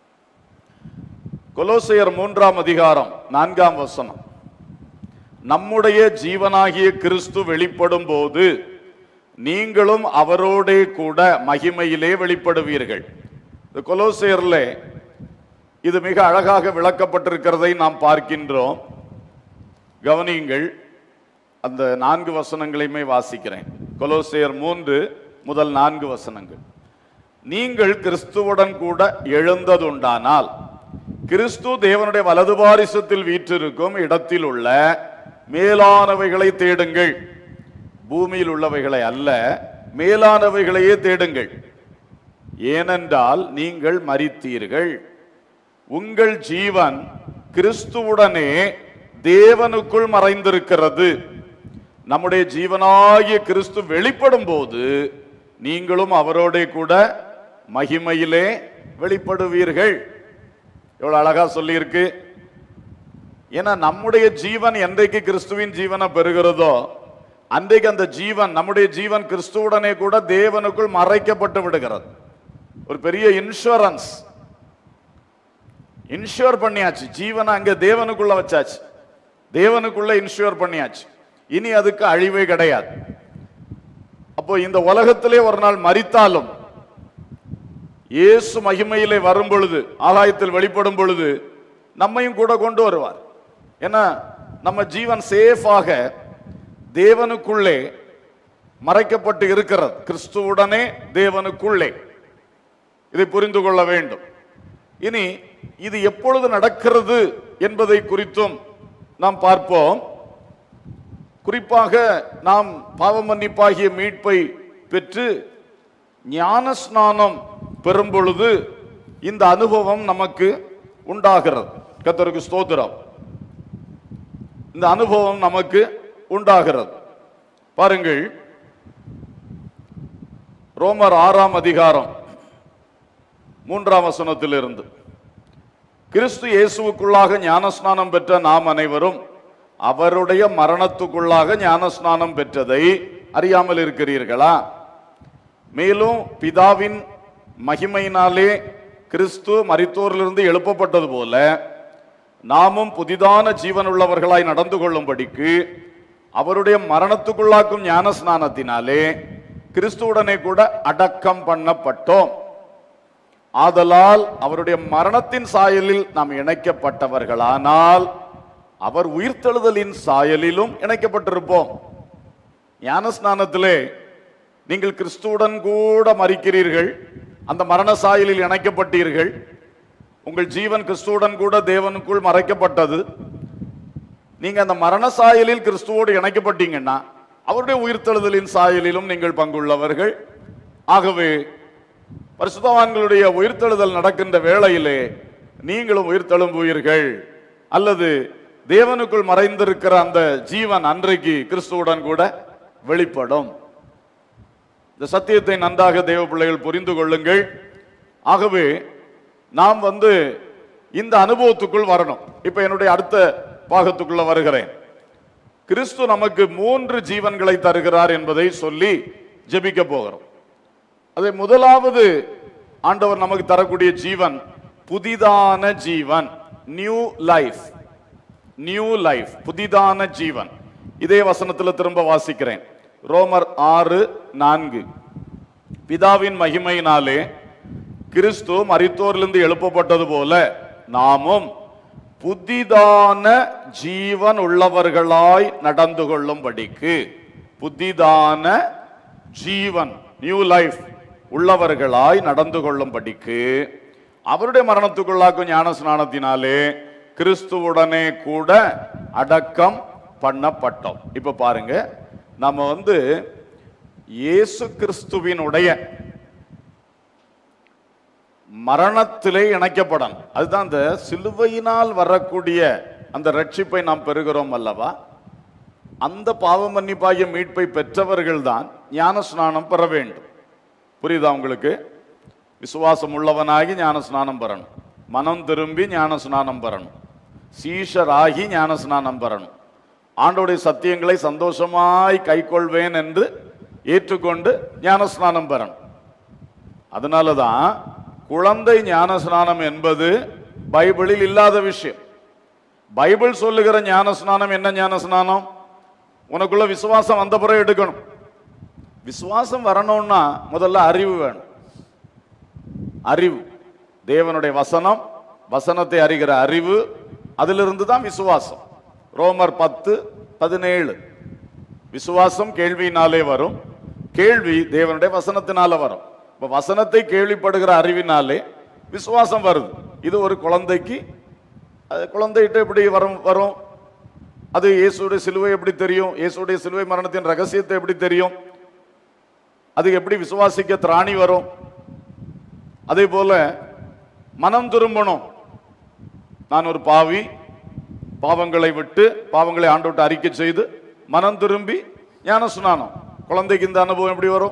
கொலோசையர் மூன்றாம் அதிகாரம் நான்காம் வசனம், நம்முடைய ஜீவனாகிய கிறிஸ்து வெளிப்படும் போது நீங்களும் அவரோடே கூட மகிமையிலே வெளிப்படுவீர்கள். கொலோசையர்ல இது மிக அழகாக விளக்கப்பட்டிருக்கிறதை நாம் பார்க்கின்றோம். கவனியுங்கள், அந்த நான்கு வசனங்களையுமே வாசிக்கிறேன். கொலோசையர் மூன்று முதல் நான்கு வசனங்கள். நீங்கள் கிறிஸ்துவுடன் கூட எழுந்ததுண்டானால் கிறிஸ்து தேவனுடைய வலது பாரிசத்தில் வீற்றிருக்கும் இடத்தில் உள்ள மேலானவைகளை தேடுங்கள். பூமியில் உள்ளவைகளை அல்ல, மேலானவைகளையே தேடுங்கள். ஏனென்றால் நீங்கள் மரித்தீர்கள், உங்கள் ஜீவன் கிறிஸ்துவுடனே தேவனுக்குள் மறைந்திருக்கிறது. நம்முடைய ஜீவனாகிய கிறிஸ்து வெளிப்படும் போது நீங்களும் அவரோட கூட மகிமையிலே வெளிப்படுவீர்கள். எவ்வளவு அழகா சொல்லியிருக்கு. ஏன்னா நம்முடைய ஜீவன் என்றைக்கு கிறிஸ்துவின் ஜீவனை பெறுகிறதோ அன்றைக்கு அந்த ஜீவன், நம்முடைய ஜீவன் கிறிஸ்துவுடனே கூட தேவனுக்குள் மறைக்கப்பட்டு விடுகிறது. ஒரு பெரிய இன்சூரன்ஸ், இன்சூர் பண்ணியாச்சு. ஜீவனை அங்க தேவனுக்குள்ள வச்சாச்சு, தேவனுக்குள்ள இன்சூர் பண்ணியாச்சு. இனி அதுக்கு அழிவே கிடையாது. அப்போ இந்த உலகத்திலே ஒரு நாள் மரித்தாலும் இயேசு மகிமையிலே வரும் பொழுது, ஆகாயத்தில் வெளிப்படும் பொழுது நம்மையும் கூட கொண்டு வருவார். ஏன்னா நம்ம ஜீவன் சேஃபாக தேவனுக்குள்ளே மறைக்கப்பட்டு இருக்கிறது, கிறிஸ்துவுடனே தேவனுக்குள்ளே. இதை புரிந்து கொள்ள வேண்டும். இனி இது எப்பொழுது நடக்கிறது என்பதை குறித்தும் நாம் பார்ப்போம். குறிப்பாக நாம் பாவ மன்னிப்பாகிய மீட்பை பெற்று ஞான ஸ்நானம் பெறும் பொழுது இந்த அனுபவம் நமக்கு உண்டாகிறது. கர்த்தருக்கு ஸ்தோத்திரம். இந்த அனுபவம் நமக்கு உண்டாகிறது. பாருங்கள், ரோமர் ஆறாம் அதிகாரம் மூன்றாம் வசனத்திலிருந்து, கிறிஸ்து இயேசுவுக்குள்ளாக ஞானஸ்நானம் பெற்ற நாம் அனைவரும் அவருடைய மரணத்துக்குள்ளாக ஞானஸ்நானம் பெற்றதை அறியாமல் இருக்கிறீர்களா? மேலும் பிதாவின் மகிமையினாலே கிறிஸ்து மரித்தோரிலிருந்து எழுப்பப்பட்டது போல நாமும் புதிதான ஜீவனுள்ளவர்களாய் நடந்து கொள்ளும்படிக்கு அவருடைய மரணத்துக்குள்ளாக்கும் ஞான ஸ்நானத்தினாலே கிறிஸ்துவுடனே கூட அடக்கம் பண்ணப்பட்டோம். ஆதலால் அவருடைய மரணத்தின் சாயலில் நாம் இணைக்கப்பட்டவர்களானால் அவர் உயிர்த்தெழுதலின் சாயலிலும் இணைக்கப்பட்டிருப்போம். ஞான ஸ்நானத்திலே நீங்கள் கிறிஸ்துவுடன் கூட மரிக்கிறீர்கள், அந்த மரண சாயலில் இணைக்கப்பட்டீர்கள். உங்கள் ஜீவன் கிறிஸ்துவுடன் கூட தேவனுக்குள் மறைக்கப்பட்டது. நீங்க அந்த மரண சாயலில் கிறிஸ்துவோடு இணைக்கப்பட்டீங்கன்னா அவருடைய உயிர்த்தெழுதலின் சாயலிலும் நீங்கள் பங்குள்ளவர்கள். ஆகவே பரிசுத்தவான்களுடைய உயிர்த்தெழுதல் நடக்கின்ற வேளையிலே நீங்களும் உயிர்த்தெழும்புவீர்கள். அல்லது தேவனுக்குள் மறைந்திருக்கிற அந்த ஜீவன் அன்றைக்கு கிறிஸ்துவுடன் கூட வெளிப்படும். இந்த சத்தியத்தை நன்றாக தேவ பிள்ளைகள் புரிந்து கொள்ளுங்கள். ஆகவே நாம் வந்து இந்த அனுபவத்துக்குள் வரணும். இப்ப என்னுடைய அடுத்த பாகத்துக்குள்ள வருகிறேன். கிறிஸ்து நமக்கு மூன்று ஜீவன்களை தருகிறார் என்பதை சொல்லி ஜெபிக்க போகிறோம். அதை முதலாவது ஆண்டவர் நமக்கு தரக்கூடிய ஜீவன் புதிதான ஜீவன், நியூ லைஃப். நியூ லைஃப், புதிதான ஜீவன். இதே வசனத்தில் திரும்ப வாசிக்கிறேன். ரோமர் ஆறு நான்கு. பிதாவின் மகிமையினாலே கிறிஸ்து மரித்தோரிலிருந்து எழுப்பப்பட்டது போல நாமும் புதிதான ஜீவன் உள்ளவர்களாய் நடந்து கொள்ளும்படிக்கு, புதிதான ஜீவன், நியூ லைஃப் உள்ளவர்களாய் நடந்து கொள்ளும்படிக்கு அவருடைய மரணத்துக்குள்ளாக்கும் ஞான ஸ்நானத்தினாலே கிறிஸ்துவுடனே கூட அடக்கம் பண்ணப்பட்டோம். இப்ப பாருங்க, நம்ம வந்து இயேசு கிறிஸ்துவினுடைய மரணத்திலே இணைக்கப்படணும். அதுதான் அந்த சிலுவையினால் வரக்கூடிய அந்த ரட்சிப்பை நாம் பெறுகிறோம் அல்லவா? அந்த பாவ மன்னிப்பாகிய மீட்பை பெற்றவர்கள் தான் ஞான ஸ்நானம் பெற வேண்டும். புரியுதா உங்களுக்கு? விசுவாசம் உள்ளவனாகி ஞான ஸ்நானம் பெறணும், மனம் திரும்பி ஞான ஸ்நானம் பெறணும், சீஷராகி ஞான ஸ்நானம் பெறணும், ஆண்டவருடைய சத்தியங்களை சந்தோஷமாய் கைக்கொள்வேன் என்று ஏற்றுக்கொண்டு ஞான ஸ்நானம் பெறணும். அதனாலதான் குழந்தை ஞான ஸ்நானம் என்பது பைபிளில் இல்லாத விஷயம். பைபிள் சொல்லுகிற ஞான ஸ்நானம் என்ன ஞான ஸ்நானம்? உனக்குள்ள விசுவாசம் வந்த பிறகு எடுக்கணும். விசுவாசம் வரணும்னா முதல்ல அறிவு வேணும். அறிவு, தேவனுடைய வசனம், வசனத்தை அறிகிற அறிவு, அதிலிருந்து தான் விசுவாசம். ரோமர் பத்து பதினேழு. விசுவாசம் கேள்வியினாலே வரும், கேள்வி தேவனுடைய வசனத்தினால வரும். இப்ப வசனத்தை கேள்விப்படுகிற அறிவினாலே விசுவாசம் வருது. இது ஒரு குழந்தைக்கு, குழந்தைகிட்ட எப்படி வரும் வரும் அது இயேசுடைய சிலுவை எப்படி தெரியும்? இயேசுடைய சிலுவை மரணத்தின் ரகசியத்தை எப்படி தெரியும்? அது எப்படி விசுவாசிக்க திராணி வரும்? அதே போல மனம் திரும்பணும். நான் ஒரு பாவி, பாவங்களை விட்டு பாவங்களை ஆண்டவர்ட்ட அறிக்கை செய்து மனம் திரும்பி ஞான ஸ்நானம். குழந்தைக்கு இந்த அனுபவம் எப்படி வரும்?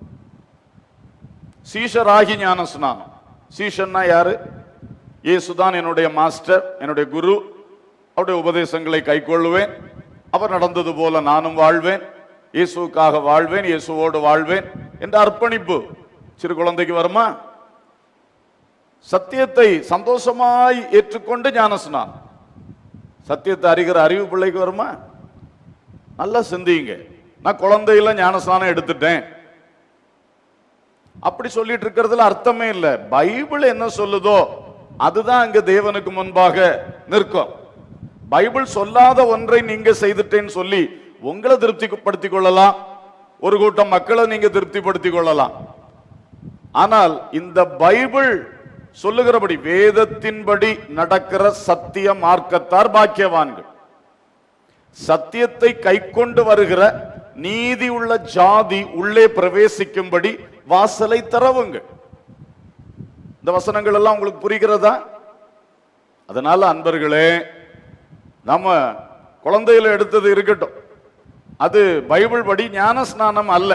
சீஷராகி ஞான ஸ்நானம். சீஷன்னா யாரு? இயேசுதான் என்னுடைய மாஸ்டர், என்னுடைய குரு. அவருடைய உபதேசங்களை கைக்கொள்ளுவேன், அவர் நடந்தது போல நானும் வாழ்வேன், இயேசுக்காக வாழ்வேன், இயேசுவோடு வாழ்வேன் என்ற அர்ப்பணிப்பு சிறு குழந்தைக்கு வருமா? சத்தியத்தை சந்தோஷமாய் ஏற்றுக்கொண்டு ஞான ஸ்நானம். சத்தியத்தை அறிகிற அறிவு பிள்ளைக்கு வருமா? நல்லா சிந்திங்க. நான் குழந்தையில ஞான ஸ்நானம் எடுத்துட்டேன் அப்படி சொல்லிட்டு இருக்கிறதுல அர்த்தமே இல்லை. பைபிள் என்ன சொல்லுதோ அதுதான் அங்க தேவனுக்கு முன்பாக நிற்கும். பைபிள் சொல்லாத ஒன்றை நீங்க செய்துட்டேன்னு சொல்லி உங்களை திருப்திப்படுத்திக் கொள்ளலாம், ஒரு கூட்டம் மக்களை நீங்க திருப்திப்படுத்திக் கொள்ளலாம். ஆனால் இந்த பைபிள் சொல்லுகிறபடி, வேதத்தின்படி நடக்கிற சத்திய மார்க்கத்தார் பாக்கியவான்கள். சத்தியத்தை கைக்கொண்டு வருகிற நீதி உள்ள ஜாதி உள்ளே பிரவேசிக்கும்படி வாசலை திறவுங்க. இந்த வசனங்கள் எல்லாம் உங்களுக்கு புரிகிறதா? அதனால அன்பர்களே, நம்ம குழந்தையில எடுத்தது இருக்கட்டும், அது பைபிள் படி ஞான ஸ்நானம் அல்ல.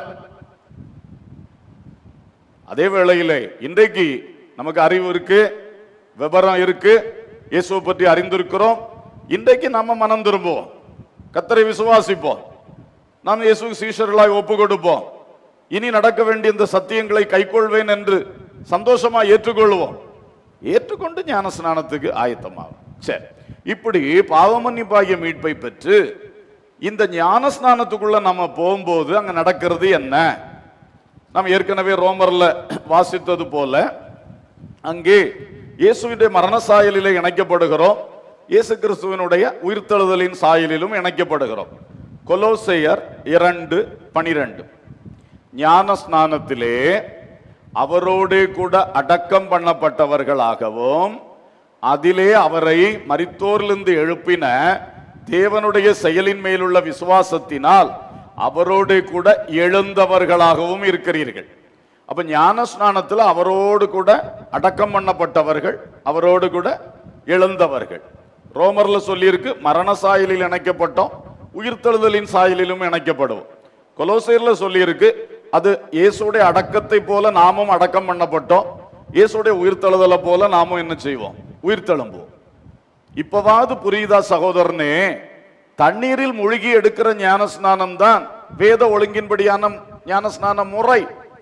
அதே வேளையிலே இன்றைக்கு நமக்கு அறிவு இருக்கு, விபரம் இருக்கு, இயேசுவை பற்றி அறிந்திருக்கிறோம். இன்றைக்கு நம்ம மனம் திரும்புவோம், கர்த்தரை விசுவாசிப்போம், நாம் இயேசுக்கு சீஷர்களாய் ஒப்பு கொடுப்போம். இனி நடக்க வேண்டிய இந்த சத்தியங்களை கைக்கொள்வேன் என்று சந்தோஷமா ஏற்றுக்கொள்வோம். ஏற்றுக்கொண்டு ஞான ஸ்நானத்துக்கு ஆயத்தமாகும். சரி, இப்படி பாவமன்னிப்பாகிய மீட்பை பெற்று இந்த ஞான ஸ்நானத்துக்குள்ள நம்ம போகும்போது அங்க நடக்கிறது என்ன? நாம் ஏற்கனவே ரோமர்ல வாசித்தது போல அங்கே இயேசுவினுடைய மரண சாயலிலே இணைக்கப்படுகிறோம், இயேசு கிறிஸ்துவினுடைய உயிர்த்தெழுதலின் சாயலிலும் இணைக்கப்படுகிறோம். கொலோசையர் இரண்டு பனிரெண்டு. ஞான ஸ்நானத்திலே அவரோடு கூட அடக்கம் பண்ணப்பட்டவர்களாகவும் அதிலே அவரை மரித்தோரிலிருந்து எழுப்பின தேவனுடைய செயலின் மேலுள்ள விசுவாசத்தினால் அவரோடு கூட எழுந்தவர்களாகவும் இருக்கிறீர்கள். அப்ப ஞான ஸ்நானத்தில் அவரோடு கூட அடக்கம் பண்ணப்பட்டவர்கள், அவரோடு கூட எழுந்தவர்கள். ரோமர்ல சொல்லியிருக்கு, மரண சாயலில் இணைக்கப்பட்டோம், உயிர்த்தெழுதலின் சாயலிலும் இணைக்கப்படுவோம். கொலோசையர்ல சொல்லியிருக்கு, அது இயேசுடைய அடக்கத்தை போல நாமும் அடக்கம் பண்ணப்பட்டோம், இயேசுடைய உயிர்த்தெழுதலை போல நாமும் என்ன செய்வோம், உயிர்த்தெழும்புவோம். இப்பவாது புரியுதா சகோதரனே? தண்ணீரில் மூழ்கி எடுக்கிற ஞான ஸ்நானம் தான் வேத ஒழுங்கின்படியான ஞான ஸ்நான முறை.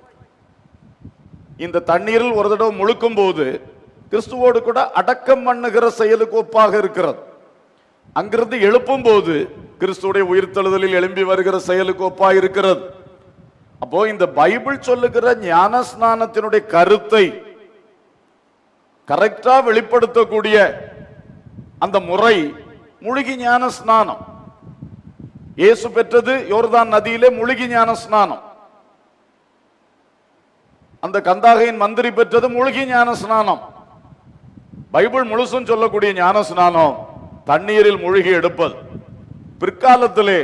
இந்த தண்ணீரில் ஒரு தடவை முழுக்கும் போது கிறிஸ்துவோடு கூட அடக்கம் பண்ணுகிற செயலுக்கு ஒப்பாக இருக்கிறது. அங்கிருந்து எழுப்பும் போது கிறிஸ்துவோடைய உயிர்த்தெழுதலில் எழும்பி வருகிற செயலுக்கு ஒப்பாக இருக்கிறது. அப்போ இந்த பைபிள் சொல்லுகிற ஞான ஸ்நானத்தினுடைய கருத்தை கரெக்டா வெளிப்படுத்தக்கூடிய அந்த முறை முழுகி ஞான ஸ்நானம். இயேசு பெற்றது யோர்தான் நதியிலே முழுகி ஞான ஸ்நானம். அந்த கந்தாகையின் மந்திரி பெற்றது முழுகி ஞான ஸ்நானம். பைபிள் முழுசும் சொல்லக்கூடிய ஞான ஸ்நானம் தண்ணீரில் மூழ்கி எடுப்பது. பிற்காலத்திலே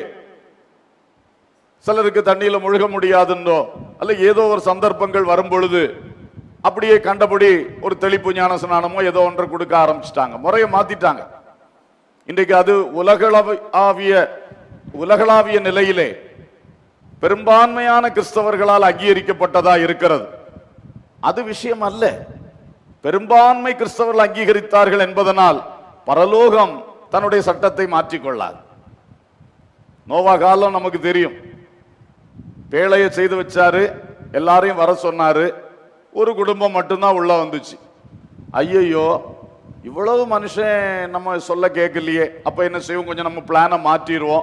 சிலருக்கு தண்ணீர்ல முழுக முடியாதுன்னோ அல்ல ஏதோ ஒரு சந்தர்ப்பங்கள் வரும் பொழுது அப்படியே கண்டபடி ஒரு தெளிப்பு ஞான ஸ்நானமோ ஏதோ ஒன்றை கொடுக்க ஆரம்பிச்சிட்டாங்க, முறையை மாத்திட்டாங்க. இன்றைக்கு அது உலகளாவிய உலகளாவிய நிலையிலே பெரும்பான்மையான கிறிஸ்தவர்களால் அங்கீகரிக்கப்பட்டதா இருக்கிறது. அது விஷயம் அல்ல. பெரும்பான்மை கிறிஸ்தவர்கள் அங்கீகரித்தார்கள் என்பதனால் பரலோகம் தன்னுடைய சட்டத்தை மாற்றிக்கொள்ளாது. நோவா காலம் நமக்கு தெரியும். பேழையை செய்து வச்சாரு, எல்லாரையும் வர சொன்னாரு, ஒரு குடும்பம் மட்டும்தான் உள்ள வந்துச்சு. ஐயையோ, இவ்வளவு மனுஷன் நம்ம சொல்ல கேட்கலையே, அப்ப என்ன செய்வோம், கொஞ்சம் நம்ம பிளானை மாற்றிடுவோம்.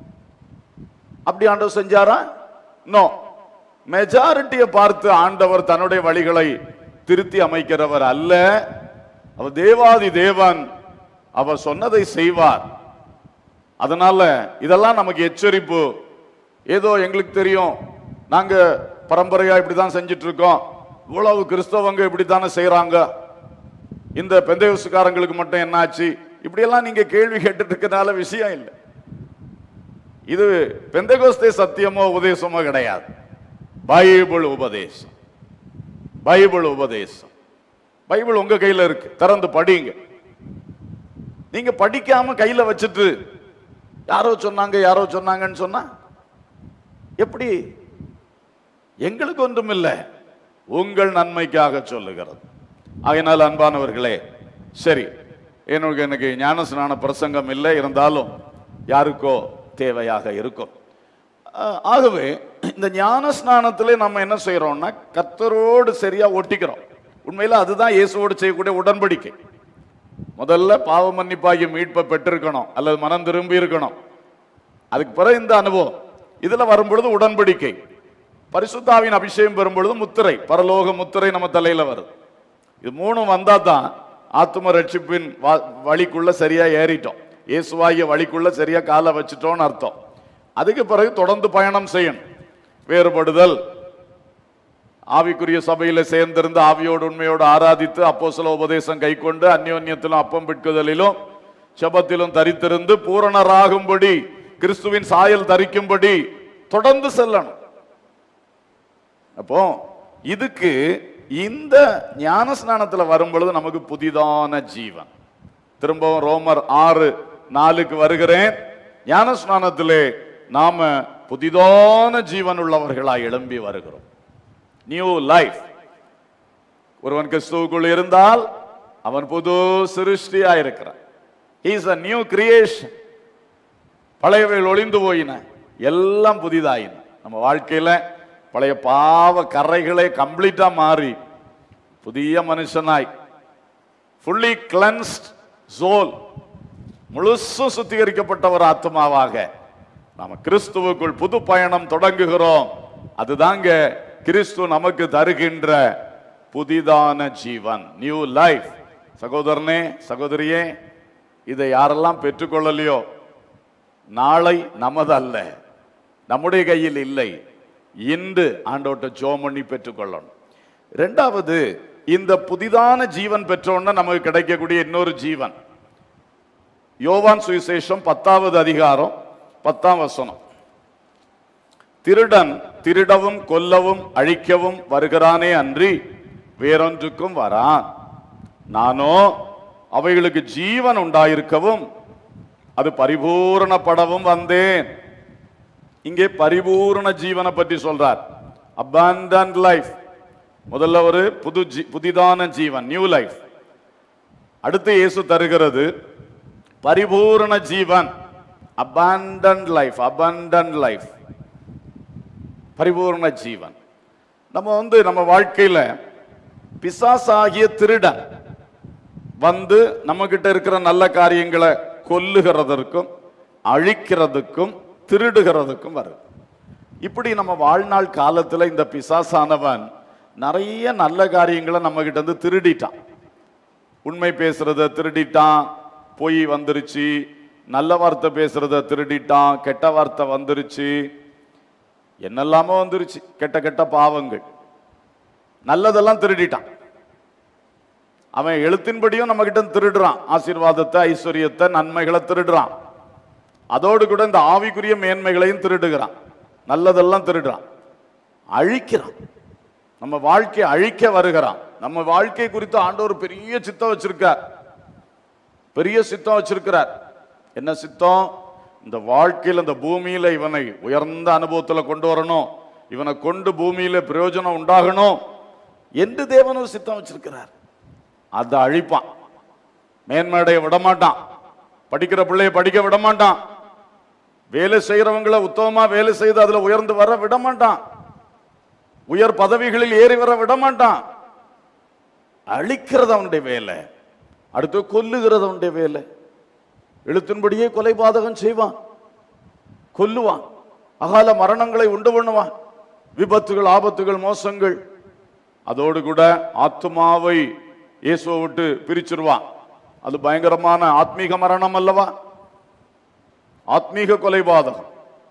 அப்படி ஆண்டவர் செஞ்சாரா? நோ. மெஜாரிட்டியை பார்த்து ஆண்டவர் தன்னுடைய வழிகளை திருத்தி அமைக்கிறவர் அல்ல. அவர் தேவாதி தேவன், அவர் சொன்னதை செய்வார். அதனால இதெல்லாம் நமக்கு எச்சரிப்பு. ஏதோ எங்களுக்கு தெரியும், நாங்க பரம்பரையா இப்படிதான் செஞ்சிட்டு இருக்கோம், இவ்வளவு கிறிஸ்தவங்க இப்படித்தானே செய்யறாங்க, இந்த பெந்தேகோஸ்துக்காரங்களுக்கு மட்டும் என்னாச்சு, இப்படியெல்லாம் நீங்க கேள்வி கேட்டுட்டு இருக்கிறதுனால விஷயம் இல்லை. இது பெந்தேகோஸ்தே சத்தியமோ உபதேசமோ கிடையாது, பைபிள் உபதேசம். பைபிள் உபதேசம். பைபிள் உங்க கையில இருக்கு, திறந்து படிங்க. நீங்க படிக்காம கையில வச்சுட்டு யாரோ சொன்னாங்க யாரோ சொன்னாங்கன்னு சொன்னா எப்படி? எங்களுக்கு ஒன்றும் இல்லை, உங்கள் நன்மைக்காக சொல்லுகிறது. ஆகையினால் அன்பானவர்களே, சரி, எனக்கு எனக்கு ஞானஸ்நான பிரசங்கம் இல்லை, இருந்தாலும் யாருக்கோ தேவையாக இருக்கும். ஆகவே இந்த ஞான ஸ்நானத்திலே நம்ம என்ன செய்யறோம்னா கர்த்தரோடு சரியா ஒட்டிக்கிறோம். உண்மையில அதுதான் இயேசுவோடு செய்யக்கூடிய உடன்படிக்கை. முதல்ல பாவ மன்னிப்பாகிய மீட்பை பெற்றிருக்கணும் அல்லது மனம் திரும்பி இருக்கணும். அதுக்கு பிறகு இந்த அனுபவம். இதுல வரும்பொழுது உடன்படிக்கை, பரிசுத்தாவின் அபிஷேகம் பெறும்பொழுது முத்திரை, பரலோக முத்திரை நம்ம தலையில வருது. இது மூணும் வந்தா தான் ஆத்தும ரட்சிப்பின் வழிக்குள்ள சரியா ஏறிட்டோம், இயேசுவாகிய வழிக்குள்ள சரியா காலை வச்சுட்டோம்னு அர்த்தம். அதுக்கு பிறகு தொடர்ந்து பயணம் செய்யணும். வேறுபடுதல், ஆவிக்குரிய சபையில சேர்ந்திருந்து ஆவியோடு உண்மையோடு ஆராதித்து அப்போஸ்தல உபதேசம் கை கொண்டு அந்யோன்யத்திலும் அப்பம் பிட்குதலிலும் செபத்திலும் தரித்திருந்து பூரணராகும்படி கிறிஸ்துவின் சாயல் தரிக்கும்படி தொடர்ந்து செல்லணும். அப்போ இதுக்கு இந்த ஞான ஸ்நானத்துல வரும் பொழுது நமக்கு புதிதான ஜீவன். திரும்பவும் ரோமர் ஆறு நாலுக்கு வருகிறேன். ஞான ஸ்நானத்திலே நாம புதிதான ஜீவன் உள்ளவர்களாய் எழும்பி வருகிறோம். New life. ஒருவன் கிறிஸ்துவுக்குள் இருந்தால் அவன் புது சிருஷ்டியா இருக்கிறான். He is a new creation. பழையவைகள் ஒளிந்து போயின, எல்லாம் புதிதாயின. நம்ம வாழ்க்கையில பழைய பாவ கரைகளே கம்ப்ளீட்டா மாறி புதிய மனுஷனாய், fully cleansed soul, முழுசும் சுத்திகரிக்கப்பட்ட ஒரு ஆத்மாவாக நாம கிறிஸ்துவுக்குள் புது பயணம் தொடங்குகிறோம். அதுதாங்க கிறிஸ்து நமக்கு தருகின்ற புதிதான ஜீவன், நியூ லைஃப். சகோதரனே சகோதரியே, இதை யாரெல்லாம் பெற்றுக்கொள்ளலையோ நாளை நமது அல்ல, நம்முடைய கையில் இல்லை. இன்று ஆண்டவர்ட்ட ஜெபம் பண்ணி பெற்றுக்கொள்ளணும். இரண்டாவது, இந்த புதிதான ஜீவன் பெற்றோன்னா நமக்கு கிடைக்கக்கூடிய இன்னொரு ஜீவன், யோவான் சுவிசேஷம் பத்தாவது அதிகாரம் பத்தாம் வசனம். திருடன் திருடவும் கொல்லவும் அழிக்கவும் வருகிறானே அன்றி வேறொன்றுக்கும் வரான். நானோ அவைகளுக்கு ஜீவன் உண்டாயிருக்கவும் அது பரிபூரணப்படவும் வந்தேன். இங்கே பரிபூரண ஜீவனை பற்றி சொல்றார். abundant life. முதல்ல ஒரு புது புதிதான ஜீவன், நியூ லைஃப். அடுத்து இயேசு தருகிறது பரிபூரண ஜீவன், abundant லைஃப். abundant லைஃப், பரிபூரண ஜீவன். நம்ம வந்து நம்ம வாழ்க்கையில பிசாசாகிய திருடன் வந்து நம்ம கிட்ட இருக்கிற நல்ல காரியங்களை கொல்லுகிறதற்கும் அழிக்கிறதுக்கும் திருடுகிறதுக்கும் வருது. இப்படி நம்ம வாழ்நாள் காலத்துல இந்த பிசாசானவன் நிறைய நல்ல காரியங்களை நம்ம கிட்ட இருந்து திருடிட்டான். உண்மை பேசுறத திருடிட்டான், பொய் வந்துருச்சு. நல்ல வார்த்தை பேசுறத திருடிட்டான், கெட்ட வார்த்தை வந்துருச்சு. என்னெல்லாமோ வந்துருச்சு, கெட்ட கெட்ட பாவங்கள். நல்லதெல்லாம் திருடிட்டான். அவன் எழுத்தின்படியும் நம்ம கிட்ட திருடுறான். ஆசீர்வாதத்தை, ஐஸ்வர்யத்தை, நன்மைகளை திருடுறான். அதோடு கூட இந்த ஆவிக்குரிய மேன்மைகளையும் திருடுகிறான். நல்லதெல்லாம் திருடுறான், அழிக்கிறான். நம்ம வாழ்க்கையை அழிக்க வருகிறான். நம்ம வாழ்க்கை குறித்து ஆண்டவர் பெரிய சித்தம் வச்சிருக்கார். பெரிய சித்தம் வச்சிருக்கிறார். என்ன சித்தம்? இந்த வாழ்க்கையில் இந்த பூமியில இவனை உயர்ந்த அனுபவத்துல கொண்டு வரணும், இவனை கொண்டு பூமியில பிரயோஜனம் உண்டாகணும் என்று தேவன் ஒரு சித்தம் வச்சிருக்கிறார். அதை அழிப்பான். மேன்மையடைய விடமாட்டான். படிக்கிற பிள்ளைய படிக்க விடமாட்டான். வேலை செய்யறவங்களை உத்தமமா வேலை செய்து அதுல உயர்ந்து வர விடமாட்டான். உயர் பதவிகளில் ஏறி வர விடமாட்டான். அழிக்கிறது அவனுடைய வேலை. அடுத்து கொல்லுகிறது அவனுடைய வேலை. எழுத்தின்படியே கொலை பாதகம் செய்வான், கொல்லுவான், அகால மரணங்களை உண்டு பண்ணுவான், விபத்துகள், ஆபத்துகள், மோசங்கள். அதோடு கூட ஆத்துமாவை இயேசுவை விட்டு பிரிச்சிருவான். அது பயங்கரமான ஆத்மீக மரணம் அல்லவா? ஆத்மீக கொலை பாதகம்.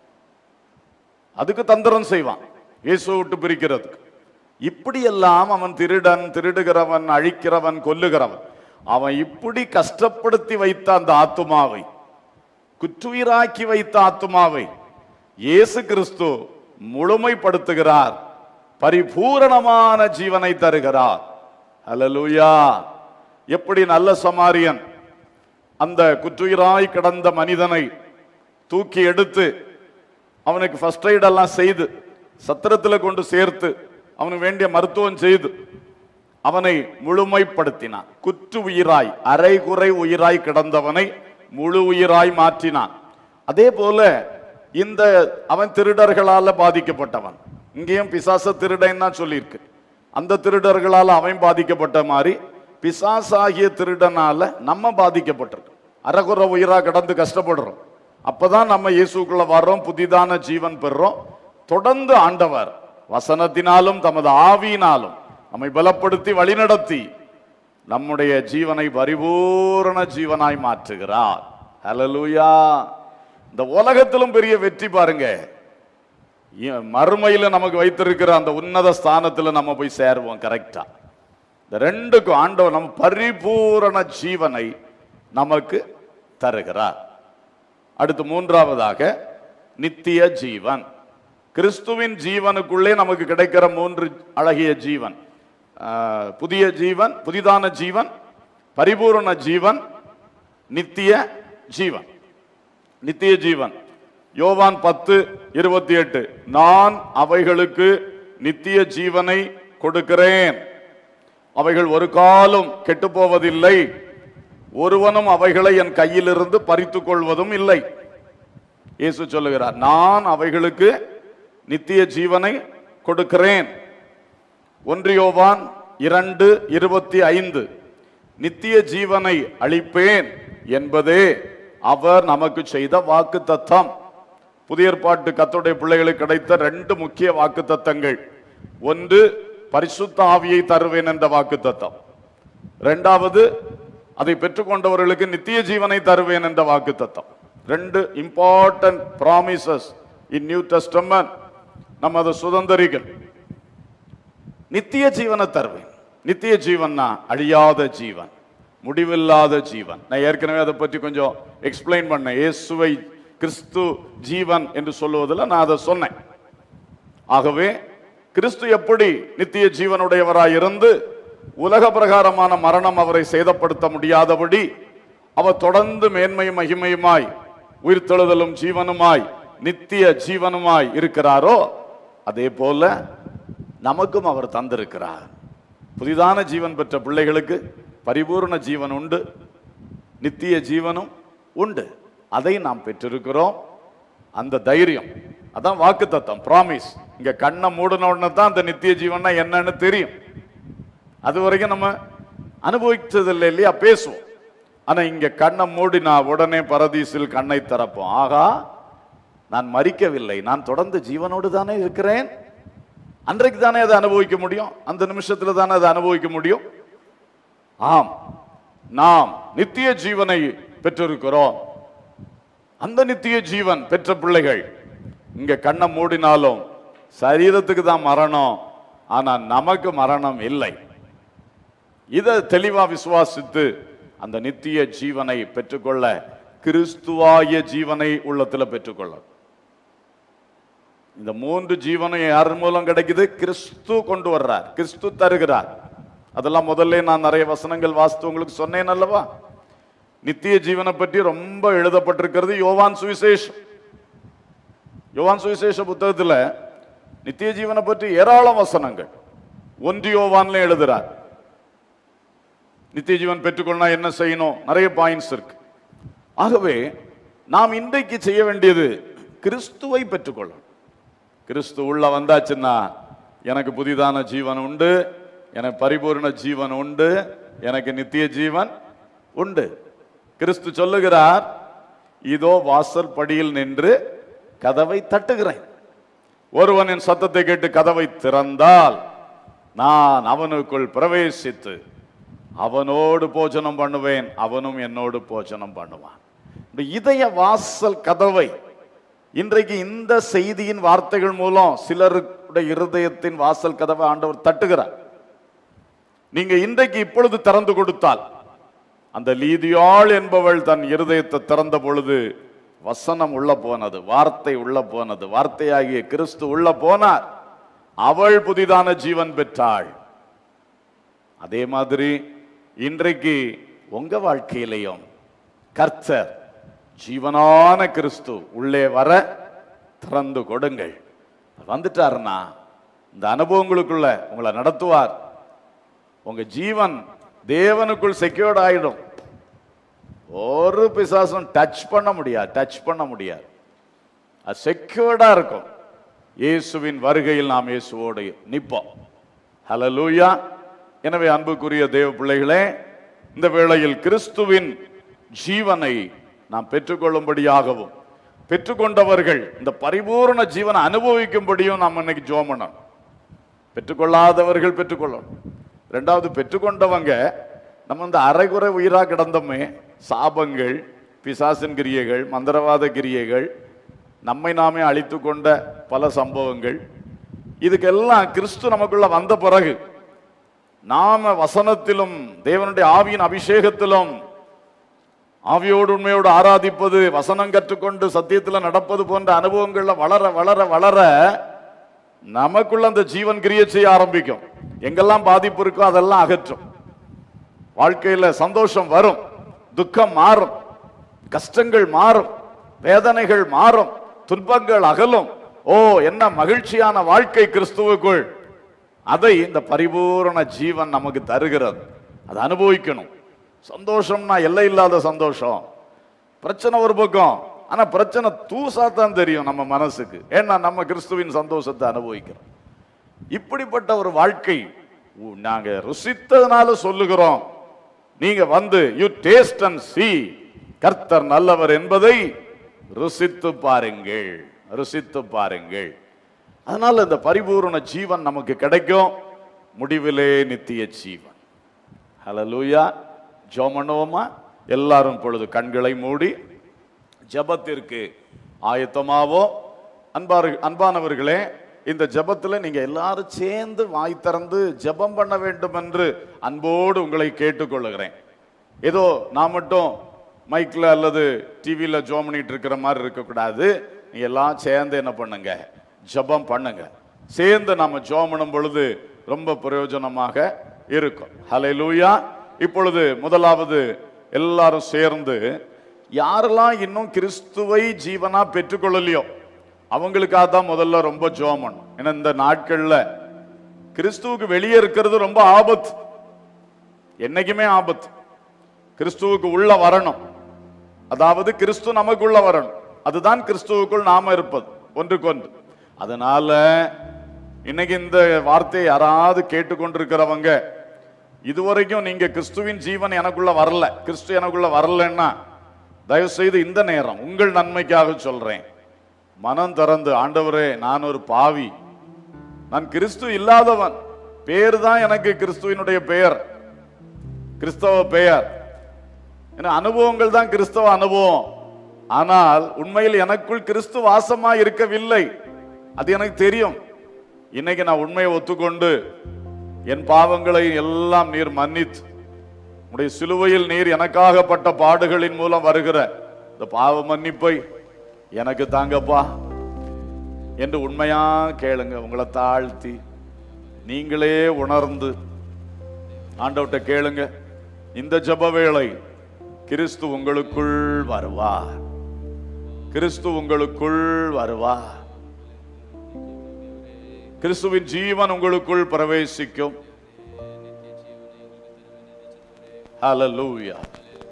அதுக்கு தந்திரம் செய்வான் இயேசுவை விட்டு பிரிக்கிறதுக்கு. இப்படியெல்லாம் அவன் திருடன், திருடுகிறவன், அழிக்கிறவன், கொல்லுகிறவன். அவன் இப்படி கஷ்டப்படுத்தி வைத்த அந்த ஆத்துமாவை, குற்றுயிராக்கி வைத்த ஆத்துமாவை இயேசு கிறிஸ்து முழுமைப்படுத்துகிறார். பரிபூரணமான ஜீவனை தருகிறார். அல்லேலூயா. எப்படி நல்ல சமாரியன் அந்த குற்றுயிராய் கிடந்த மனிதனை தூக்கி எடுத்து அவனுக்கு ஃபர்ஸ்ட் எய்ட் எல்லாம் செய்து சத்திரத்தில் கொண்டு சேர்த்து அவனுக்கு வேண்டிய மருத்துவம் செய்து அவனை முழுமைப்படுத்தினான். குற்று உயிராய், அரைகுறை உயிராய் கிடந்தவனை முழு உயிராய் மாற்றினான். அதே போல இந்த அவன் திருடர்களால பாதிக்கப்பட்டவன். இங்கேயும் பிசாச திருடன் தான் சொல்லியிருக்கு. அந்த திருடர்களால் அவன் பாதிக்கப்பட்ட மாதிரி பிசாசாகிய திருடனால நம்ம பாதிக்கப்பட்டிருக்கோம். அரைகுறை உயிரா கடந்து கஷ்டப்படுறோம். அப்பதான் நம்ம இயேசுக்குள்ள வர்றோம், புதிதான ஜீவன் பெறுறோம். தொடர்ந்து ஆண்டவர் வசனத்தினாலும் தமது ஆவியினாலும் நம்மை பலப்படுத்தி வழிநடத்தி நம்முடைய ஜீவனை பரிபூரண ஜீவனாய் மாற்றுகிறார். ஹல்லேலூயா. இந்த உலகத்திலும் பெரிய வெற்றி பாருங்க. மறுமையில நமக்கு வைத்திருக்கிற அந்த உன்னத ஸ்தானத்துல நம்ம போய் சேருவோம். கரெக்டா? இந்த ரெண்டுக்கும் ஆண்டவர் நம்ம பரிபூரண ஜீவனை நமக்கு தருகிறார். அடுத்து மூன்றாவதாக நித்திய ஜீவன். கிறிஸ்துவின் ஜீவனுக்குள்ளே நமக்கு கிடைக்கிற மூன்று அழகிய ஜீவன். புதிய ஜீவன், புதிதான ஜீவன், பரிபூரண ஜீவன், நித்திய ஜீவன். நித்திய ஜீவன் யோவான் பத்து இருபத்தி எட்டு. நான் அவைகளுக்கு நித்திய ஜீவனை கொடுக்கிறேன், அவைகள் ஒரு காலம் கெட்டு போவதில்லை, ஒருவனும் அவைகளை என் கையிலிருந்து பறித்துக் கொள்வதும் இல்லை. இயேசு சொல்லுகிறார், நான் அவைகளுக்கு நித்திய ஜீவனை கொடுக்கிறேன். ஒன்று யோவான் இரண்டு இருபத்தி ஐந்து. நித்திய ஜீவனை அளிப்பேன் என்பதே அவர் நமக்கு செய்த வாக்கு தத்தம். புதிய ஏற்பாட்டு கர்த்தருடைய பிள்ளைகளுக்கு கிடைத்த ரெண்டு முக்கிய வாக்கு தத்தங்கள். ஒன்று பரிசுத்த ஆவியை தருவேன் என்ற வாக்கு தத்தம். இரண்டாவது அதை பெற்றுக்கொண்டவர்களுக்கு நித்திய ஜீவனை தருவேன் என்ற வாக்கு தத்தம். ரெண்டு important promises in new testament. நம்ம அதை சுதந்திரிகள். நித்திய ஜீவனை தருவேன். நித்திய ஜீவன்னா அழியாத ஜீவன், முடிவில்லாத ஜீவன். நான் ஏற்கனவே அதை பற்றி கொஞ்சம் எக்ஸ்பிளைன் பண்ணேன். இயேசுவை கிறிஸ்து ஜீவன் என்று சொல்லுவதில் நான் அதை சொன்னேன். ஆகவே கிறிஸ்து எப்படி நித்திய ஜீவனுடையவராய் இருந்து உலக பிரகாரமான மரணம் அவரை சேதப்படுத்த முடியாதபடி அவர் தொடர்ந்து மேன்மையும் மகிமையுமாய் உயிர்த்தெழுதலும் ஜீவனுமாய் நித்திய ஜீவனுமாய் இருக்கிறாரோ, அதே போல நமக்கும் அவர் தந்திருக்கிறார். புதிதான ஜீவன் பெற்ற பிள்ளைகளுக்கு பரிபூர்ண ஜீவன் உண்டு, நித்திய ஜீவனும் உண்டு. அதை நாம் பெற்றிருக்கிறோம். அந்த தைரியம், அதான் வாக்கு தத்தம், ப்ராமிஸ். இங்க கண்ணை மூடின உடனே தான் அந்த நித்திய ஜீவன்னா என்னன்னு தெரியும். அது வரைக்கும் நம்ம அனுபவிச்சதில்லை இல்லையா, பேசுவோம். ஆனா இங்க கண்ணை மூடினா உடனே பரதீசில் கண்ணை திறப்போம். ஆகா, நான் மரிக்கவில்லை, நான் தொடர்ந்து ஜீவனோடு தானே இருக்கிறேன். அன்றைக்கு தானே அதை அனுபவிக்க முடியும், அந்த நிமிஷத்துல தானே அதை அனுபவிக்க முடியும். ஆம், நாம் நித்திய ஜீவனை பெற்றிருக்கிறோம். அந்த நித்திய ஜீவன் பெற்ற பிள்ளைகள் இங்க கண்ணை மூடினாலும் சரீரத்துக்கு தான் மரணம், ஆனா நமக்கு மரணம் இல்லை. இதை தெளிவா விசுவாசித்து அந்த நித்திய ஜீவனை பெற்றுக்கொள்ள கிறிஸ்துவாய ஜீவனை உள்ளத்துல பெற்றுக்கொள்ள. இந்த மூன்று ஜீவனை யார் மூலம் கிடைக்குது? கிறிஸ்து கொண்டு வர்றார், கிறிஸ்து தருகிறார். அதெல்லாம் முதல்ல நான் நிறைய வசனங்கள் வாசித்து உங்களுக்கு சொன்னேன் அல்லவா. நித்திய ஜீவனை பற்றி ரொம்ப எழுதப்பட்டிருக்கிறது யோவான் சுவிசேஷம். யோவான் சுவிசேஷ புத்தகத்துல நித்திய ஜீவனை பற்றி ஏராளம் வசனங்கள். ஒன்று யோவான்ல எழுதுறார். நித்திய ஜீவன் பெற்றுக்கொள்ளா என்ன செய்யணும், நிறைய பாயிண்ட்ஸ் இருக்கு. ஆகவே நாம் இன்றைக்கு செய்ய வேண்டியது கிறிஸ்துவை பெற்றுக்கொள்ளணும். கிறிஸ்து உள்ள வந்தாச்சுன்னா எனக்கு புதிதான ஜீவன் உண்டு, எனக்கு பரிபூர்ண ஜீவன் உண்டு, எனக்கு நித்திய ஜீவன் உண்டு. கிறிஸ்து சொல்லுகிறார், இதோ வாசல் படியில் நின்று கதவை தட்டுகிறேன். ஒருவன் என் சத்தத்தை கேட்டு கதவை திறந்தால் நான் அவனுக்குள் பிரவேசித்து அவனோடு போஜனம் பண்ணுவேன், அவனும் என்னோடு போஜனம் பண்ணுவான். இதய வாசல் கதவை இன்றைக்கு இந்த செய்தியின் வார்த்தைகள் மூலம் சிலருடைய இருதயத்தின் வாசல் கதவை ஆண்டவர் தட்டுகிறார். நீங்க இன்றைக்கு இப்பொழுது திறந்து கொடுத்தால், அந்த லீதியாள் என்பவள் தன் இருதயத்தை திறந்த பொழுது வசனம் உள்ள போனது, வார்த்தை உள்ள போனது, வார்த்தையாகிய கிறிஸ்து உள்ள போனார், அவள் புதிதான ஜீவன் பெற்றாள். அதே மாதிரி இன்றைக்கு உங்க வாழ்க்கையிலையும் கர்த்தர் ஜீவனான கிறிஸ்து உள்ளே வர திறந்து கொடுங்கள். வந்துட்டாருன்னா இந்த அனுபவங்களுக்குள்ள உங்களை நடத்துவார். உங்க ஜீவன் தேவனுக்குள் செக்யூர்ட் ஆயிடும். ஒரு பிசாசும் டச் பண்ண முடியாது, டச் பண்ண முடியாது. அது செக்யூர்டா இருக்கும். இயேசுவின் வருகையில் நாம் இயேசுவோடு நிற்போம். ஹல்லேலூயா. எனவே அன்புக்குரிய தேவ பிள்ளைகளே, இந்த வேளையில் கிறிஸ்துவின் ஜீவனை நாம் பெற்றுக்கொள்ளும்படியாகவும் பெற்றுக்கொண்டவர்கள் இந்த பரிபூர்ண ஜீவனை அனுபவிக்கும்படியும் நாம் இன்னைக்கு ஜெபம் பண்ணணும். பெற்றுக்கொள்ளாதவர்கள் பெற்றுக்கொள்ளணும். ரெண்டாவது, பெற்றுக்கொண்டவங்க நம்ம இந்த அரைகுறை உயிரா கிடந்தோமே, சாபங்கள், பிசாசின் கிரியைகள், மந்திரவாத கிரியைகள், நம்மை நாமே அழித்து கொண்ட பல சம்பவங்கள், இதுக்கெல்லாம் கிறிஸ்து நமக்குள்ள வந்த பிறகு நாம வசனத்திலும் தேவனுடைய ஆவியின் அபிஷேகத்திலும் ஆவியோடு உண்மையோடு ஆராதிப்பது, வசனம் கற்றுக்கொண்டு சத்தியத்தில் நடப்பது போன்ற அனுபவங்கள்ல வளர வளர வளர நமக்குள்ள அந்த ஜீவன் கிரியை செய்ய ஆரம்பிக்கும். எங்கெல்லாம் பாதிப்பு இருக்கோ அதெல்லாம் அகற்றும். வாழ்க்கையில சந்தோஷம் வரும், துக்கம் மாறும், கஷ்டங்கள் மாறும், வேதனைகள் மாறும், துன்பங்கள் அகலும். ஓ, என்ன மகிழ்ச்சியான வாழ்க்கை கிறிஸ்துவுக்குள்! அதை இந்த பரிபூரண ஜீவன் நமக்கு தருகிறது. அதை அனுபவிக்கணும். சந்தோஷம்னா எல்லை இல்லாத சந்தோஷம். பிரச்சனை ஒரு பக்கம், ஆனா பிரச்சனை தூசாத்தான் தெரியும் நம்ம மனசுக்கு. ஏன்னா நம்ம கிறிஸ்துவின் சந்தோஷத்தை அனுபவிக்கிறோம். இப்படிப்பட்ட ஒரு வாழ்க்கை நாங்க ருசித்ததுனால சொல்லுகிறோம். நீங்க வந்து யூ டேஸ்ட் அண்ட் சீ, கர்த்தர் நல்லவர் என்பதை ருசித்து பாருங்கள், ருசித்து பாருங்கள். அதனால இந்த பரிபூரண ஜீவன் நமக்கு கிடைக்கும். முடிவிலே நித்திய ஜீவன். ஹல்லேலூயா. ஜெபம் பண்ணுவோமா? எல்லாரும் பொழுது கண்களை மூடி ஜெபத்திற்கு ஆயத்தமாவோ. அன்பார் அன்பானவர்களே, இந்த ஜெபத்தில் நீங்க எல்லாரும் சேர்ந்து வாய் திறந்து ஜெபம் பண்ண வேண்டும் என்று அன்போடு உங்களை கேட்டுக்கொள்ளுகிறேன். ஏதோ நான் மட்டும் மைக்கில் அல்லது டிவியில் ஜோம் பண்ணிட்டு இருக்கிற மாதிரி இருக்கக்கூடாது. நீ எல்லாம் சேர்ந்து என்ன பண்ணுங்க, ஜெபம் பண்ணுங்க. சேர்ந்து நம்ம ஜெபம் பண்ணும் பொழுது ரொம்ப பிரயோஜனமாக இருக்கும். ஹல்லேலூயா. இப்பொழுது முதலாவது எல்லாரும் சேர்ந்து யாரெல்லாம் இன்னும் கிறிஸ்துவை ஜீவனா பெற்றுக்கொள்ளலையோ அவங்களுக்காக தான் முதல்ல ரொம்ப ஜெபம் பண்ணணும். ஏன்னா இந்த நாட்கள்ல கிறிஸ்துவுக்கு வெளியே இருக்கிறது ரொம்ப ஆபத்து, என்னைக்குமே ஆபத்து. கிறிஸ்துவுக்கு உள்ள வரணும், அதாவது கிறிஸ்து நமக்குள்ள வரணும். அதுதான் கிறிஸ்துவுக்குள் நாம இருப்பது ஒன்றுக்கொன்று. அதனால இன்னைக்கு இந்த வார்த்தையை யாராவது கேட்டுக்கொண்டிருக்கிறவங்க, இதுவரைக்கும் நீங்க கிறிஸ்துவின் ஜீவன் எனக்குள்ள வரல, கிறிஸ்து எனக்குள்ள வரலன்னா தயவு செய்து இந்த நேரம் உங்கள் நன்மைக்காக சொல்றேன், மனம் திறந்து ஆண்டவரே நான் ஒரு பாவி, நான் கிறிஸ்து இல்லாதவன், பேர் தான் எனக்கு கிறிஸ்துவினுடைய பெயர், கிறிஸ்தவ பெயர், அனுபவங்கள் தான் கிறிஸ்தவ அனுபவம். ஆனால் உண்மையில் எனக்குள் கிறிஸ்து வாசமா இருக்கவில்லை, அது எனக்கு தெரியும். இன்னைக்கு நான் உண்மையை ஒத்துக்கொண்டு என் பாவங்களை எல்லாம் நீர் மன்னித்து உடைய சிலுவையில் நீர் எனக்காகப்பட்ட பாடுகளின் மூலம் வருகிற இந்த பாவ மன்னிப்பை எனக்கு தாங்கப்பா என்று உண்மையா கேளுங்க. உங்களை தாழ்த்தி நீங்களே உணர்ந்து ஆண்டவர்கிட்ட கேளுங்க. இந்த ஜெப வேளை கிறிஸ்து உங்களுக்குள் வருவார், கிறிஸ்து உங்களுக்குள் வருவார், கிறிஸ்துவின் ஜீவன் உங்களுக்குள் பிரவேசிக்கும். Hallelujah,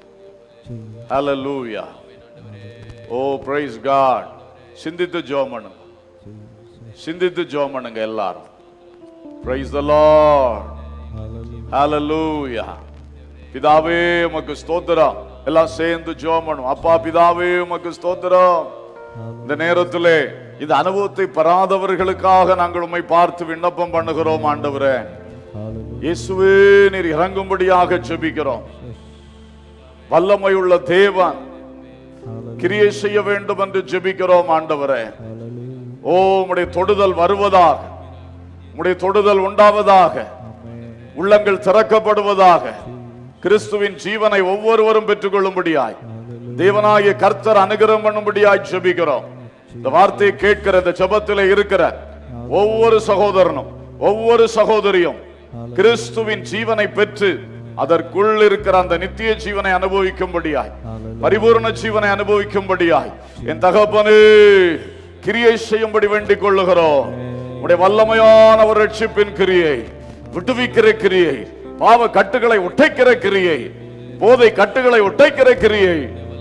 hallelujah. Oh praise God. சிந்தித்து ஜெபம் பண்ணுங்க, சிந்தித்து ஜெபம் பண்ணுங்க எல்லாரும். Praise the Lord. ஹல்லேலூயா. பிதாவே உமக்கு ஸ்தோத்திரம். எல்லாம் சேர்ந்து ஜெபம் பண்ணும். அப்பா பிதாவே உமக்கு ஸ்தோத்திரம். இந்த நேரத்திலே இந்த அனுபவத்தை பெறாதவர்களுக்காக நாங்கள் உம்மை பார்த்து விண்ணப்பம் பண்ணுகிறோம். ஆண்டவரே இயேசுவே நீர் இறங்கும்படியாக ஜெபிக்கிறோம். வல்லமை உள்ள தேவன் கிரியை செய்ய வேண்டும் என்று ஜெபிக்கிறோம். ஆண்டவரே ஓ உம்முடைய தொடுதல் வருவதாக, உம்முடைய தொடுதல் உண்டாவதாக, உள்ளங்கள் திறக்கப்படுவதாக, கிறிஸ்துவின் ஜீவனை ஒவ்வொருவரும் பெற்றுக் கொள்ளும்படியாய் தேவனாகிய கர்த்தர் அனுகிரகம் பண்ணும்படியாய் ஜெபிக்கிறோம். இந்த வார்த்தையை கேட்கிற இந்த ஜெபத்திலே இருக்கிற ஒவ்வொரு சகோதரனும் ஒவ்வொரு சகோதரியும் கிறிஸ்துவின் ஜீவனை பெற்று அதற்குள் இருக்கிற அந்த நித்திய ஜீவனை அனுபவிக்கும்படியாய், பரிபூர்ண ஜீவனை அனுபவிக்கும்படியாய் என் தகப்பனே கிரியை செய்யும்படி வேண்டிக் கொள்ளுகிறோம். உடைய வல்லமையான ஒரு ரட்சிப்பின் கிரியை, விடுவிக்கிற கிரியை, பாவ கட்டுகளை உடைக்கிற கிரியை, போதை கட்டுகளை உடைக்கிற கிரியை,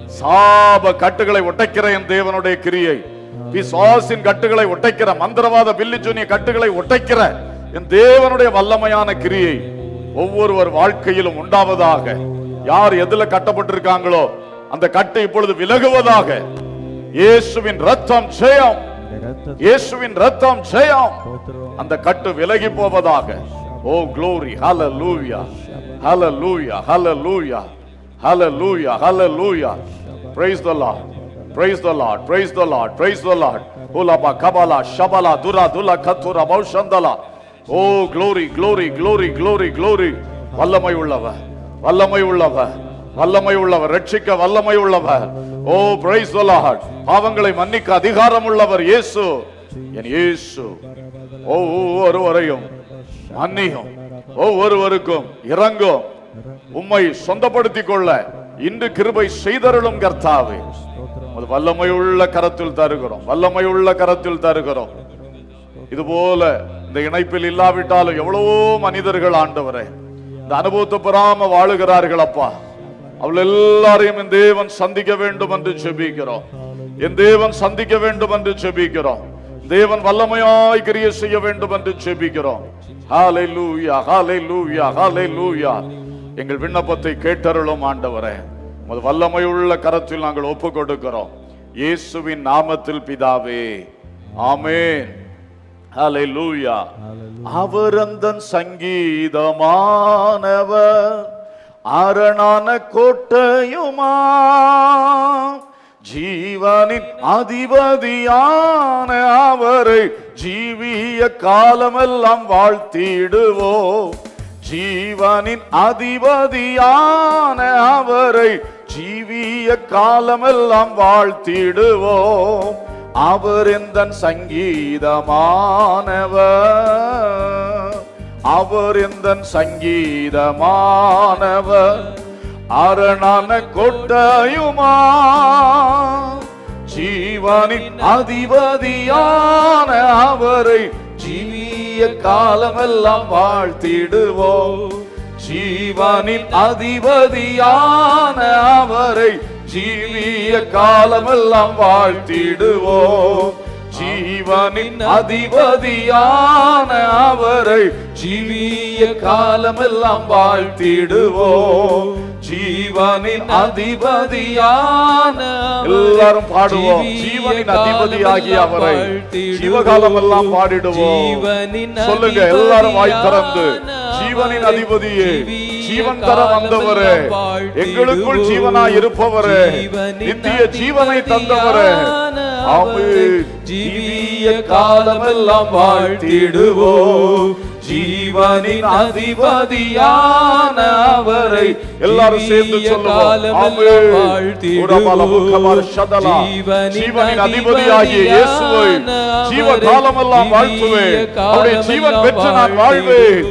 சாப கட்டுகளை உடைக்கிற என் தேவனுடைய கிரியை, பிசாசின் கட்டுகளை உடைக்கிற, மந்திரவாத பில்லிசூனிய கட்டுகளை உடைக்கிற என் தேவனுடைய வல்லமையான கிரியை ஒவ்வொருவர் வாழ்க்கையிலும் உண்டாவதாக. யார் எதுல கட்டப்பட்டிருக்காங்களோ அந்த கட்டு இப்பொழுது விலகுவதாக. இயேசுவின் ரத்தம் ஜெயம், இயேசுவின் ரத்தம் ஜெயம். அந்த கட்டு விலகி போவதாக. ஓ glory, hallelujah, hallelujah, hallelujah, hallelujah, hallelujah. Praise the Lord, praise the Lord, praise the Lord, praise the Lord. Ulaba kabala shabala dura dula katura baushandala. Oh glory, glory, glory, glory, glory. வல்லமை உள்ளவர், வல்லமை உள்ளவர், வல்லமை உள்ளவர், ரட்சிக்க வல்லமை உள்ளவர். ஓ praise the Lord. பாவங்களை மன்னிக்க அதிகாரம் உள்ளவர் இயேசு. என் இயேசு ஒவ்வொருவரையும் மன்னியும், ஒவ்வொருவருக்கும் இறங்கும். உம்மை சொந்தப்படுத்திக் கொள்ள இன்று கிருபை செய்தருளும் கர்த்தாவே. வல்லமை உள்ள கரத்தில் தருகிறோம், வல்லமை உள்ள கரத்தில் தருகிறோம். இது போல இந்த இணைப்பில் இல்லாவிட்டாலும் எவ்வளவோ மனிதர்கள் ஆண்டவரே இந்த அனுபவத்தை பெறாம வாழுகிறார்கள். அப்பா அவள் எல்லாரையும் என் தேவன் சந்திக்க வேண்டும் என்று ஜெபிக்கிறோம். என் தேவன் சந்திக்க வேண்டும் என்று ஜெபிக்கிறோம். தேவன் வல்லமையாய் கிரியை செய்ய வேண்டும் என்று ஜெபிக்கிறோம். ஹல்லேலூயா, ஹல்லேலூயா, ஹல்லேலூயா. எங்கள் விண்ணப்பத்தை கேட்டருளும் ஆண்டவரே. உமது வல்லமையுள்ள கரத்தில் நாங்கள் ஒப்புக் கொடுக்கிறோம். இயேசுவின் நாமத்தில் பிதாவே, ஆமென். ஹல்லேலூயா. அவர் அந்தன் சங்கீதமானவர், அரணான கோட்டையுமா, ஜீவனின் அதிபதியான அவரை ஜீவிய காலமெல்லாம் வாழ்த்திடுவோம். ஜீவனின் அதிபதியான அவரை ஜீவிய காலமெல்லாம் வாழ்த்திடுவோம். அவர் எந்தன் சங்கீதமானவர், அவர் எந்தன் சங்கீதமானவர், அரணான கொட்டையுமா. ஜீவனின் அதிபதியான அவரை ஜீவிய காலமெல்லாம் வாழ்த்திடுவோம். ஜீவனின் அதிபதியான அவரை ஜீவிய காலமெல்லாம் வாழ்த்திடுவோம். ஜீவனின் அதிபதியான அவரை ஜீவிய காலமெல்லாம் வாழ்த்திடுவோம். ஜீவனின் அதிபதியான எல்லாரும் பாடுவோம். ஜீவனின் அதிபதியாகிய அவரை ஜீவகாலம் எல்லாம் பாடிடுவோம். சொல்லுங்க எல்லாரும் வாய் திறந்து, ஜீவனின் அதிபதியே, ஜீவன் தர வந்தவரே, எங்களுக்குள் ஜீவனாய் இருப்பவரே, நித்திய ஜீவனை தந்தவரே, ஆமென். ஜீவிய காலமெல்லாம் வாழ்த்திடுவோம். ஜீவனின் அதிபதியான அவரை எல்லாரும் சேர்ந்து சொல்லுவோம். ஆமென். ஜீவனின் அதிபதியாகிய இயேசுவை ஜீவ காலமெல்லாம் வாழ்த்துவேன். அவருடைய ஜீவன் பெற்று நான் வாழ்வேன்.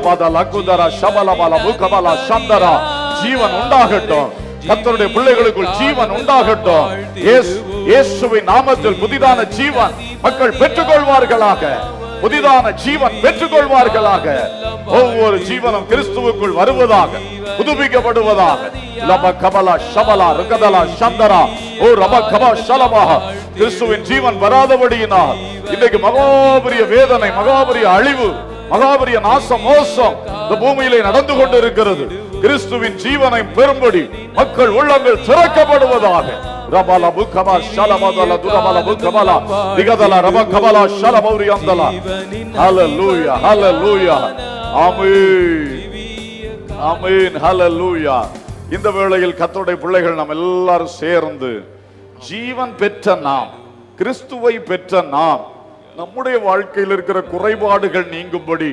ஜீவன் உண்டாகட்டும். கர்த்தருடைய பிள்ளைகளுக்குள் ஜீவன் உண்டாகட்டும். இயேசுவின் நாமத்தில் புதிதான ஜீவன் மக்கள் பெற்றுக்கொள்வார்களாக. புதிதான ஜீவன் பெற்றுக்கொள்வார்களாக. ஒவ்வொரு ஜீவனும் கிறிஸ்துவுக்குள் வருவதாக, புதுப்பிக்கப்படுவதாக. கிறிஸ்துவின் ஜீவன் வராதபடியினால் இன்றைக்கு மகாபரிய வேதனை, மகாபரிய அழிவு, மகாபரிய நாசம், மோசம் இந்த பூமியிலே நடந்து கொண்டிருக்கிறது. கிறிஸ்துவின் ஜீவனை பெறும்படி மக்கள் உள்ளங்கள் திறக்கப்படுவதாக. ரபல புகபா ஷலமதல துரபல புகபலா திகதல ரப கபலா ஷலமௌரியந்தலா. ஹalleluya, ஹalleluya, ஆமென், ஆமென், ஹalleluya. இந்த வேளையில் கர்த்தருடைய பிள்ளைகள் நாம் எல்லாரும் சேர்ந்து ஜீவன் பெற்ற நாம், கிறிஸ்துவை பெற்ற நாம், நம்முடைய வாழ்க்கையில் இருக்கிற குறைபாடுகள் நீங்கும்படி,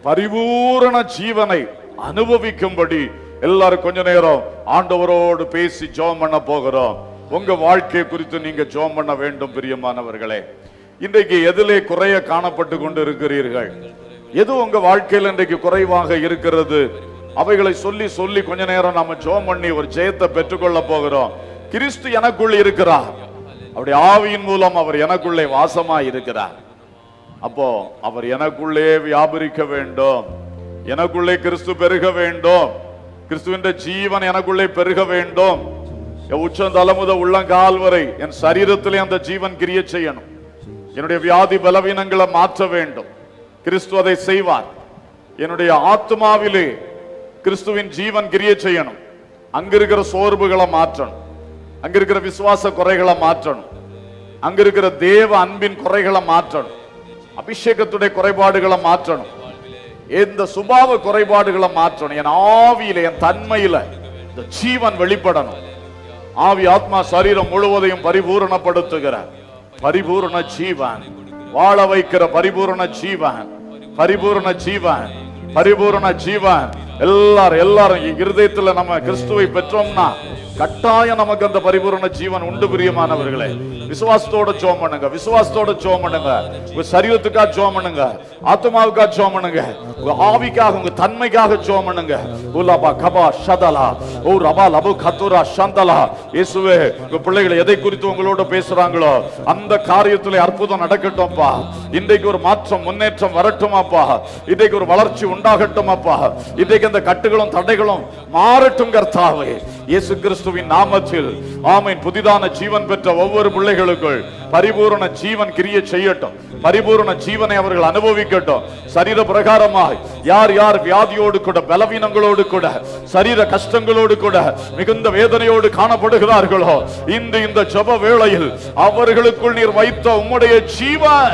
பரிபூரண ஜீவனை அனுபவிக்கும்படி எல்லாரும் கொஞ்ச நேரம் ஆண்டவரோடு பேசி ஜெபம் பண்ண போகிறோம். உங்க வாழ்க்கை குறித்து நீங்க ஜெபம் பண்ண வேண்டும். பிரியமானவர்களே, இன்றைக்கு எதிலே குறைய காணப்பட்டு கொண்டு இருக்கிறீர்கள்? எது உங்க வாழ்க்கையில் இன்றைக்கு குறைவாக இருக்கிறது? அவைகளை சொல்லி சொல்லி கொஞ்ச நேரம் நாம ஜெபம் பண்ணி ஒரு ஜெயத்தை பெற்றுக்கொள்ள போகிறோம். கிறிஸ்து எனக்குள் இருக்கிறார். அவருடைய ஆவியின் மூலம் அவர் எனக்குள்ளே வாசமாய் இருக்கிறார். அப்போ அவர் எனக்குள்ளே வியாபரிக்க வேண்டும். எனக்குள்ளே கிறிஸ்து பெருக வேண்டும். கிறிஸ்துவின் ஜீவன் எனக்குள்ளே பெருக வேண்டும். உச்சம் தலைமுத உள்ளங்கால் வரை என் சரீரத்திலே அந்த ஜீவன் கிரியை செய்யணும். என்னுடைய வியாதி பலவீனங்களை மாற்ற வேண்டும். கிறிஸ்து அதை செய்வார். என்னுடைய ஆத்மாவிலே கிறிஸ்துவின் ஜீவன் கிரியை செய்யணும். அங்க இருக்கிற சோர்வுகளை மாற்றணும். அங்க இருக்கிற விசுவாச குறைகளை மாற்றணும். அங்க இருக்கிற தேவ அன்பின் குறைகளை மாற்றணும். அபிஷேகத்துடைய குறைபாடுகளை மாற்றணும். இந்த சுபாவ குறைபாடுகளை மாற்றணும். என் ஆவியில, என் தன்மையில இந்த ஜீவன் வெளிப்படணும். ஆவி, ஆத்மா, சரீரம் முழுவதையும் பரிபூரணப்படுத்துகிற பரிபூரண ஜீவன், வாழ வைக்கிற பரிபூரண ஜீவன், பரிபூரண ஜீவன், பரிபூரண ஜீவன். எல்லாரும் எல்லாரும் இருதயத்துல நம்ம கிறிஸ்துவை பெற்றோம்னா கட்டாயம் நமக்கு அந்த பரிபூரண ஜீவன் உண்டு. பிரியமானவர்களே, விசுவாசத்தோட ஜெபம் பண்ணுங்க. விசுவாசத்தோட ஜெபம் பண்ணுங்க. உங்க சரீரத்துக்காக ஜெபம் பண்ணுங்க. ஆத்மாவுக்காக ஜெபம் பண்ணுங்க. உங்க ஆவிக்காக, உங்க தன்மைக்காக ஜெபம் பண்ணுங்க. உலபா கபா ஷதலா ஓ ரபா லபு கத்துரா ஷந்தலா. இயேசுவே, உங்க பிள்ளைகளை எதை குறித்து உங்களோட பேசுறாங்களோ அந்த காரியத்திலே அற்புதம் நடக்கட்டும்ப்பா. இன்றைக்கு ஒரு மாற்றம், முன்னேற்றம் வரட்டுமாப்பா. இன்றைக்கு ஒரு வளர்ச்சி உண்டாகட்டுமாப்பா. இன்றைக்கு அந்த கட்டுகளும் தடைகளும் மாறட்டும் கர்த்தாவே. இயேசு கிறிஸ்துவின் நாமத்தில் ஆமென். புதிதான ஜீவன் பெற்ற ஒவ்வொரு பிள்ளைகளுக்குள் பரிபூரண ஜீவன் கிரியை செய்யட்டும். பரிபூரண ஜீவனை அவர்கள் அனுபவிக்கட்டும். சரீர பிரகாரமாய் யார் யார் வியாதியோடு கூட, பலவீனங்களோடு கூட, சரீர கஷ்டங்களோடு கூட, மிகுந்த வேதனையோடு காணப்படுகிறார்களோ, இந்த இந்த ஜெப வேளையில் அவர்களுக்குள் நீர் வைத்த உம்முடைய ஜீவன்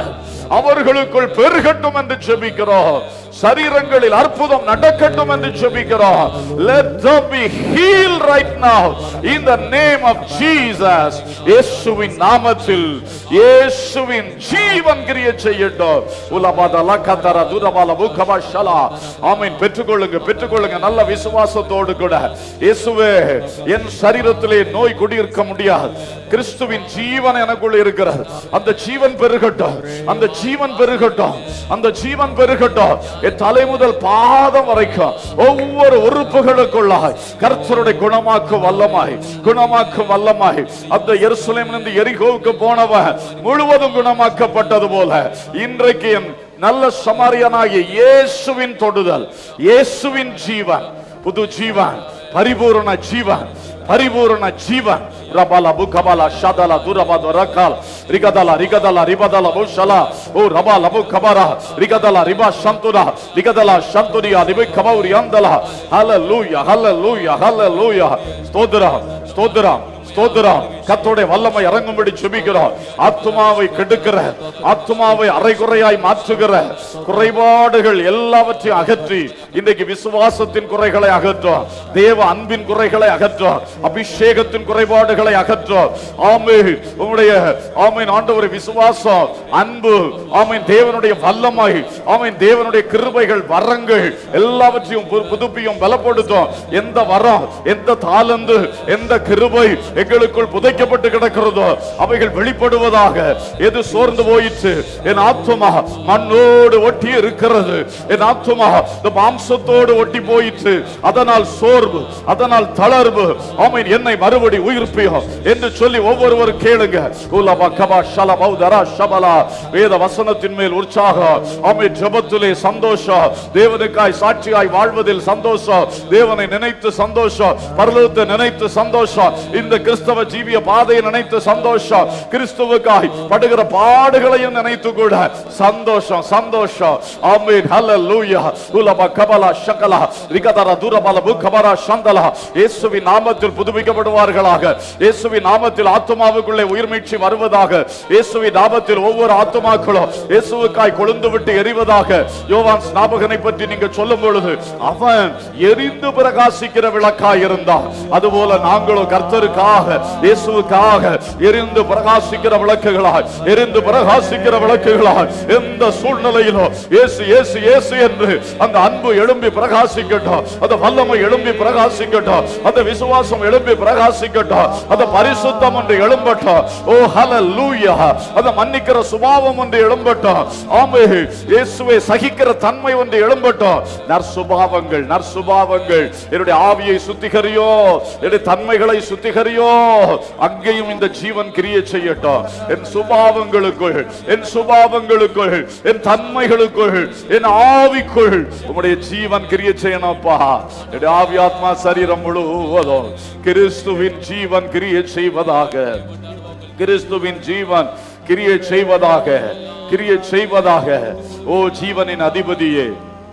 அவர்களுக்குள் பெருகட்டும் என்று ஜெபிக்கிறோம். சரீரங்களில் அற்புதம் நடக்கட்டும் என்று ஜெபிக்கிறோம். Let them be healed right now in the name of Jesus. இயேசுவின் நாமத்தில் இயேசுவின் ஜீவன் கிரியை செய்யட்டும். உலபாதல கதர துரபால புகபஷலா. ஆமென். பெற்றுக்கொள்ளுங்க, பெற்றுக்கொள்ளுங்க நல்ல விசுவாசத்தோடு கூட. இயேசுவே, என் சரீரத்திலே நோய் குடியிருக்க முடியாது. கிறிஸ்துவின் ஜீவன் எனக்குள்ள இருக்கிறது. அந்த ஜீவன் பெருகட்டும், அந்த ஜீவன் பெருகட்டும், அந்த ஜீவன் பெருகட்டும். என் தலை முதல் பாதம் வரைக்கும் ஒவ்வொரு உறுப்புகளுக்குள்ளாய் கர்த்தருடைய குணமாக்கும் வல்லமாய், குணமாக்கும் வல்லமாய். அந்த எருசலேமிலிருந்து எரிகோவுக்கு போனவன் முழுவதும் குணமாக்கப்பட்டது போல இன்றைக்கு என் நல்ல சமாரியனாகிய இயேசுவின் தொடுதல், இயேசுவின் ஜீவன், புது ஜீவன், பரிபூரண ஜீவன், பரிபூரண ஜீவன். ரபால புகபால ஷதல துரபத ரகால் ரிகதல ரிகதல ரிபதல புஷலா ஓ ரபால புகபரா ரிகதல ரிபா சந்துரா ரிகதல சந்துரியா ரிப கபௌரி அந்தல. ஹalleluya, ஹalleluya, ஹalleluya. ஸ்தோத்திரம், ஸ்தோத்திரம், ஸ்தோத்திரம். கர்த்தருடைய வல்லமை இறங்கும்படி ஜெபிக்கிறோம். ஆத்துமாவை கெடுக்கிற, ஆத்துமாவை அரைகுறையாய் மாற்றுகிற குறைபாடுகள் எல்லாவற்றையும் அகற்றி இன்றைக்கு விசுவாசத்தின் குறைகளை அகற்றும், தேவ அன்பின் குறைகளை அகற்றும், அபிஷேகத்தின் குறைபாடுகளை அகற்றும். ஆமென். உம்முடைய ஆமென் ஆண்டவரே விசுவாசம், அன்பு, ஆமென் தேவனுடைய வல்லமை, ஆமென் தேவனுடைய கிருபைகள், வரங்கள் எல்லாவற்றையும் புதுப்பியும் பலப்படுத்தும். எந்த வரம், எந்த தாளந்து, எந்த கிருபை எங்களுக்குள் புதைக்கப்பட்டு கிடக்கிறதோ அவைகள் வெளிப்படுவதாக. எது சோர்ந்து போயிற்று, என் ஆத்துமா மண்ணோடு ஒட்டி இருக்கிறது, என் ஆத்துமா இந்த மாம்சத்தோடு ஒட்டி போயிற்று, அதனால் சோர்வு, அதனால் தளர்வு, ஆமென் என்னை மறுபடி உயிர்ப்பியும் என்று சொல்லி ஒவ்வொருவரும் கேளுங்க. குலபா கபா ஷலபௌ தரா ஷபலா. வேத வசனத்தின் மேல் உற்சாகம், ஆமென் ஜெபத்திலே சந்தோஷம், தேவனுக்காய் சாட்சியாய் வாழ்வதில் சந்தோஷம், தேவனை நினைத்து சந்தோஷம், பரலோகத்தை நினைத்து சந்தோஷம், இந்த கிறிஸ்தவ ஜீவிய பாதையை நினைத்து சந்தோஷம், கிறிஸ்துவுக்காய் படுகிற பாடுகளையும் நினைத்து கூட சந்தோஷம், சந்தோஷம். ஆமென். ஹல்லேலூயா. உலபா கபலா ஷகலா ரிகதர துரபல புகபரா சந்தலா. இயேசுவின் நாமத்தில் புதுப்பிக்கப்படுவார்களாக. இயேசுவின் நாமத்தில் ஆத்துமாவுக்குள்ளே உயிர் மீட்சி வருவதாக. இயேசுவின் நாமத்தில் ஒவ்வொரு ஆத்துமாக்களும் இயேசுவுக்காய் கொழுந்து விட்டு எரிவதாக. யோவான் ஸ்நாபகனை பற்றி நீங்க சொல்லும் பொழுது அவன் எரிந்து பிரகாசிக்கிற விளக்காய் இருந்தான். அதுபோல நாங்களும் கர்த்தருக்காக, இயேசுவுக்காக எரிந்து பிரகாசிக்கிற விளக்குகளாய், எரிந்து பிரகாசிக்கிற விளக்குகளாய் எந்த சூழ்நிலையிலும் இயேசு இயேசு இயேசு என்று அந்த அன்பு எழும்பி பிரகாசிக்கட்டும், அந்த வல்லமை எழும்பி பிரகாசிக்கட்டும், அந்த விசுவாசம் எழும்பி பிரகாசிக்கட்டும், அந்த பரிசுத்தம் என்று எழும்பட்டும். ஓ ஹல்லேலூயா. அந்த மன்னிக்கிற சுபாவம் என்று எழும்பட்டும். ஆமென். இயேசுவை சகிக்கிற தன்மை என்று எழும்பட்டும். நற்சுபாவங்கள், நற்சுபாவங்கள் என்னுடைய ஆவியை சுத்திகரியோ, என்னுடைய தன்மைகளை சுத்திகரியோ, அங்கேயும் இந்த ஜீவன் கிரியை செய்யட்டும். என் சுபாவங்களுக்குள், என் சுபாவங்களுக்குள், என் தன்மைகளுக்குள், என் ஆவிக்குள் உம்முடைய ஜீவன் கிரியை செய்யணும்ப்பா. என்னுடைய ஆவி ஆத்மா சரீரம் முழுவதும் கிறிஸ்துவின் ஜீவன் கிரியை செய்வதாக, கிறிஸ்துவின் ஜீவன் கிரியை செய்வதாக, கிரியை செய்வதாக. ஓ ஜீவனின் அதிபதியே,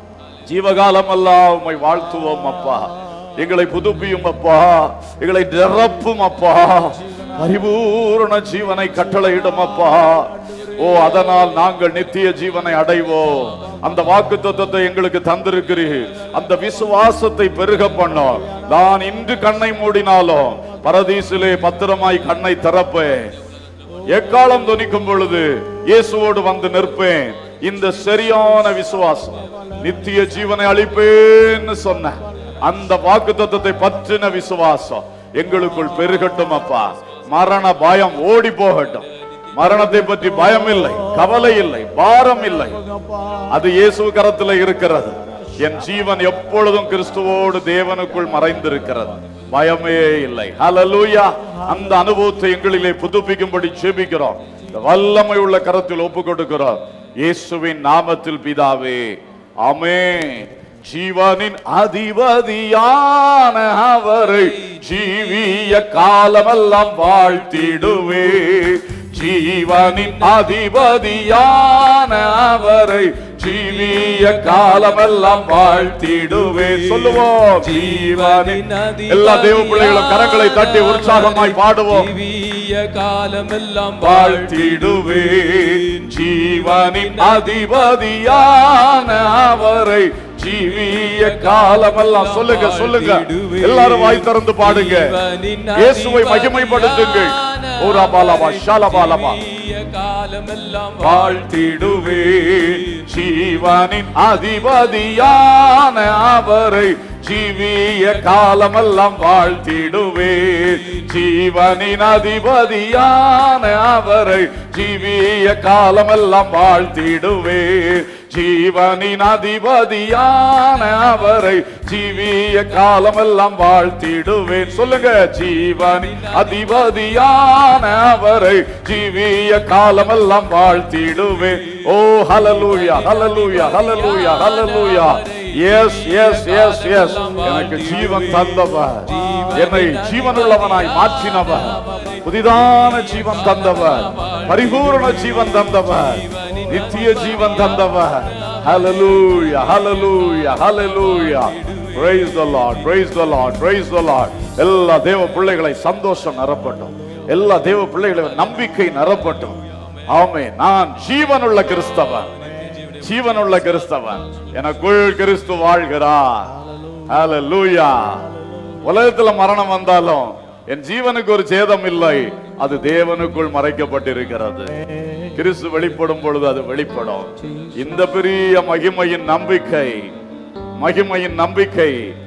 ஜீவகாலம் எல்லாம் உம்மை வாழ்த்துவோம் அப்பா. எங்களை புதுப்பியும் அப்பா, எங்களை நிரப்பும் அப்பா, பரிபூரண ஜீவனை கட்டளையிடும் அப்பா. ஓ அதனால் நாங்கள் நித்திய ஜீவனை அடைவோம். அந்த வாக்குத்தத்தத்தை எங்களுக்கு தந்திருக்கிறீர். அந்த விசுவாசத்தை பெருக பண்ணோம். நான் இன்று கண்ணை மூடினாலும் பரதீசிலே பத்திரமாய் கண்ணை திறப்பேன். எக்காலம் துணிக்கும் பொழுது இயேசுவோடு வந்து நிற்பேன். இந்த சரியான விசுவாசம் நித்திய ஜீவனை அளிப்பேன்னு சொன்ன அந்த வாக்குத்தத்தத்தை பற்றின விசுவாசம் எங்களுக்குள் பெருகட்டும் அப்பா. மரண பயம் ஓடி போகட்டும். மரணத்தை பற்றி பயம் இல்லை, கவலை இல்லை, பாரம் இல்லை. அது இயேசு கரத்தில் இருக்கிறது. என் ஜீவன் எப்பொழுதும் கிறிஸ்துவோடு தேவனுக்குள் மறைந்திருக்கிறது. பயமே இல்லை. ஹல்லேலூயா. அந்த அனுபவத்தை எங்களிலே புதுப்பிக்கும்படி ஜெபிக்கிறோம். வல்லமை உள்ள கரத்தில் ஒப்பு கொடுக்கிறோம். இயேசுவின் நாமத்தில் பிதாவே, ஆமென். ஜீவனின் அதிபதியான அவரை ஜீவிய காலமெல்லாம் வாழ்த்திடுவே. ஜீவனின் அதிபதியான அவரை ஜீவிய காலமெல்லாம் வாழ்த்திடுவேன். சொல்லுவோம், ஜீவனின் எல்லா தேவ பிள்ளைகளும் கரங்களை தட்டி உற்சாகமாய் பாடுவோம். ஜீவிய காலமெல்லாம் வாழ்த்திடுவேன், ஜீவனின் அதிபதியான அவரை ஜீவிய காலமெல்லாம். சொல்லுங்க சொல்லுங்க, எல்லாரும் வாய் திறந்து பாடுங்க. இயேசுவை மகிமைப்படுத்துங்கள். ஓராபாலமா ஷாலபாலமா வாழ்த்திடுவேன், ஜீவனின் அதிபதியான அவரை ஜீவிய காலமெல்லாம் வாழ்த்திடுவேன், ஜீவனின் அதிபதியான அவரை ஜீவிய காலமெல்லாம் வாழ்த்திடுவேன், ஜீவனின் அதிபதியான அவரை ஜீவிய காலமெல்லாம் வாழ்த்திடுவேன். சொல்லுங்க, ஜீவனின் அதிபதியான அவரை ஜீவிய காலமெல்லாம் வாழ்த்திடுவேன். Oh hallelujah hallelujah hallelujah hallelujah. Yes yes yes yes எனக்கு ஜீவன் தந்தவர், என்னை ஜீவனுள்ளவனாய் மாற்றினவர், புதிதான ஜீவன் தந்தவர், பரிபூர்ண ஜீவன் தந்தவர், நித்திய ஜீவன் தந்தவர். ஹல்லேலூயா hallelujah hallelujah. Praise the Lord, praise the Lord, praise the Lord. எல்லா தேவ பிள்ளைகளை சந்தோஷம் நிரப்பட்டும், எல்லா தேவ பிள்ளைகளை நம்பிக்கை நிரப்பட்டும். ஆமென். நான் ஜீவனுள்ள கிறிஸ்தவன், ஜீவனுள்ள கிறிஸ்தவன், எனக்குள் கிறிஸ்து வாழ்கிறார். ஹல்லேலூயா. உலகத்துல மரணம் வந்தாலும் என் ஜீவனுக்கு ஒரு சேதம் இல்லை, அது தேவனுக்குள் மறைக்கப்பட்டிருக்கிறது. கிறிஸ்து வெளிப்படும் பொழுது அது வெளிப்படும். இந்த பெரிய மகிமையின் நம்பிக்கை, மகிமையின் நம்பிக்கை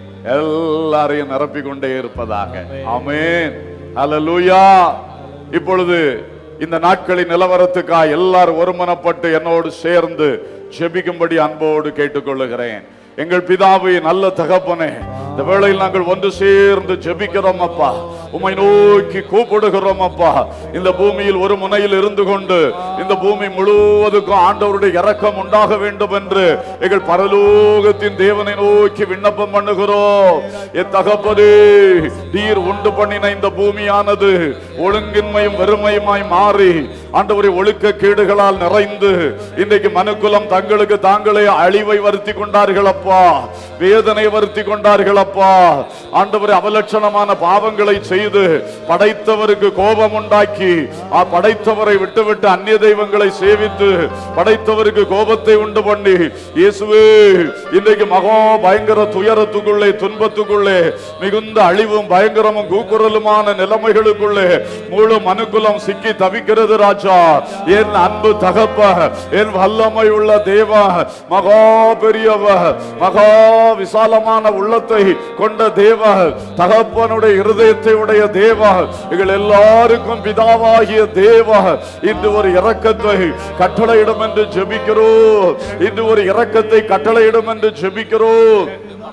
எல்லாரையும் நிரப்பிக் கொண்டே இருப்பதாக. ஆமென். ஹல்லேலூயா. இப்பொழுது இந்த நாட்களின் நிலவரத்துக்காக எல்லாரும் ஒருமனப்பட்டு என்னோடு சேர்ந்து ஜெபிக்கும்படி அன்போடு கேட்டுக்கொள்ளுகிறேன். எங்கள் பிதாவே, நல்ல தகப்பனே, இந்த வேளையில் நாங்கள் ஒன்று சேர்ந்து ஜெபிக்கிறோம் அப்பா, உம்மை நோக்கி கூப்பிடுகிறோம் அப்பா. இந்த பூமியில் ஒரு முனையில் இருந்து கொண்டு இந்த பூமி முழுவதுக்கும் ஆண்டவருடைய இரக்கம் உண்டாக வேண்டும் என்று எங்கள் பரலோகத்தின் தேவனை நோக்கி விண்ணப்பம் பண்ணுகிறோம். என் தகப்பனே, நீர் உண்டு பண்ணின இந்த பூமியானது ஒழுங்கின்மையும் வெறுமையுமாய் மாறி ஆண்டவரை ஒழுக்க கேடுகளால் நிறைந்து இன்றைக்கு மனுக்குலம் தங்களுக்கு தாங்களே அழிவை வருத்தி கொண்டார்கள் அப்பா, வேதனை வருத்தி கொண்டார்கள் அப்பா. ஆண்டவரை அவலட்சணமான பாவங்களை செய்து படைத்தவருக்கு கோபம் உண்டாக்கி படைத்தவரை விட்டுவிட்டு அந்நிய தெய்வங்களை சேவித்து படைத்தவருக்கு கோபத்தை உண்டு பண்ணி, இயேசுவே, இன்றைக்கு மகா பயங்கர துயரத்துக்குள்ளே, துன்பத்துக்குள்ளே, மிகுந்த அழிவும் பயங்கரமும் கூக்குரலுமான நிலைமைகளுக்குள்ளே முழு மனுக்குலம் சிக்கி தவிக்கிறது ராஜா. என் அன்பு தகப்ப, என் வல்லமை உள்ள தேவா, மகா பெரியவர், மகா விசாலமான உள்ளத்தை கொண்ட தேவா, தகப்பனுடைய இருதயத்தை உடைய தேவா, எங்கள் எல்லாருக்கும் பிதாவாகிய தேவா, இன்று ஒரு இரக்கத்தை கட்டளையிடும் என்று ஜெபிக்கிறோம். இன்று ஒரு இரக்கத்தை கட்டளையிடும் என்று ஜெபிக்கிறோம்.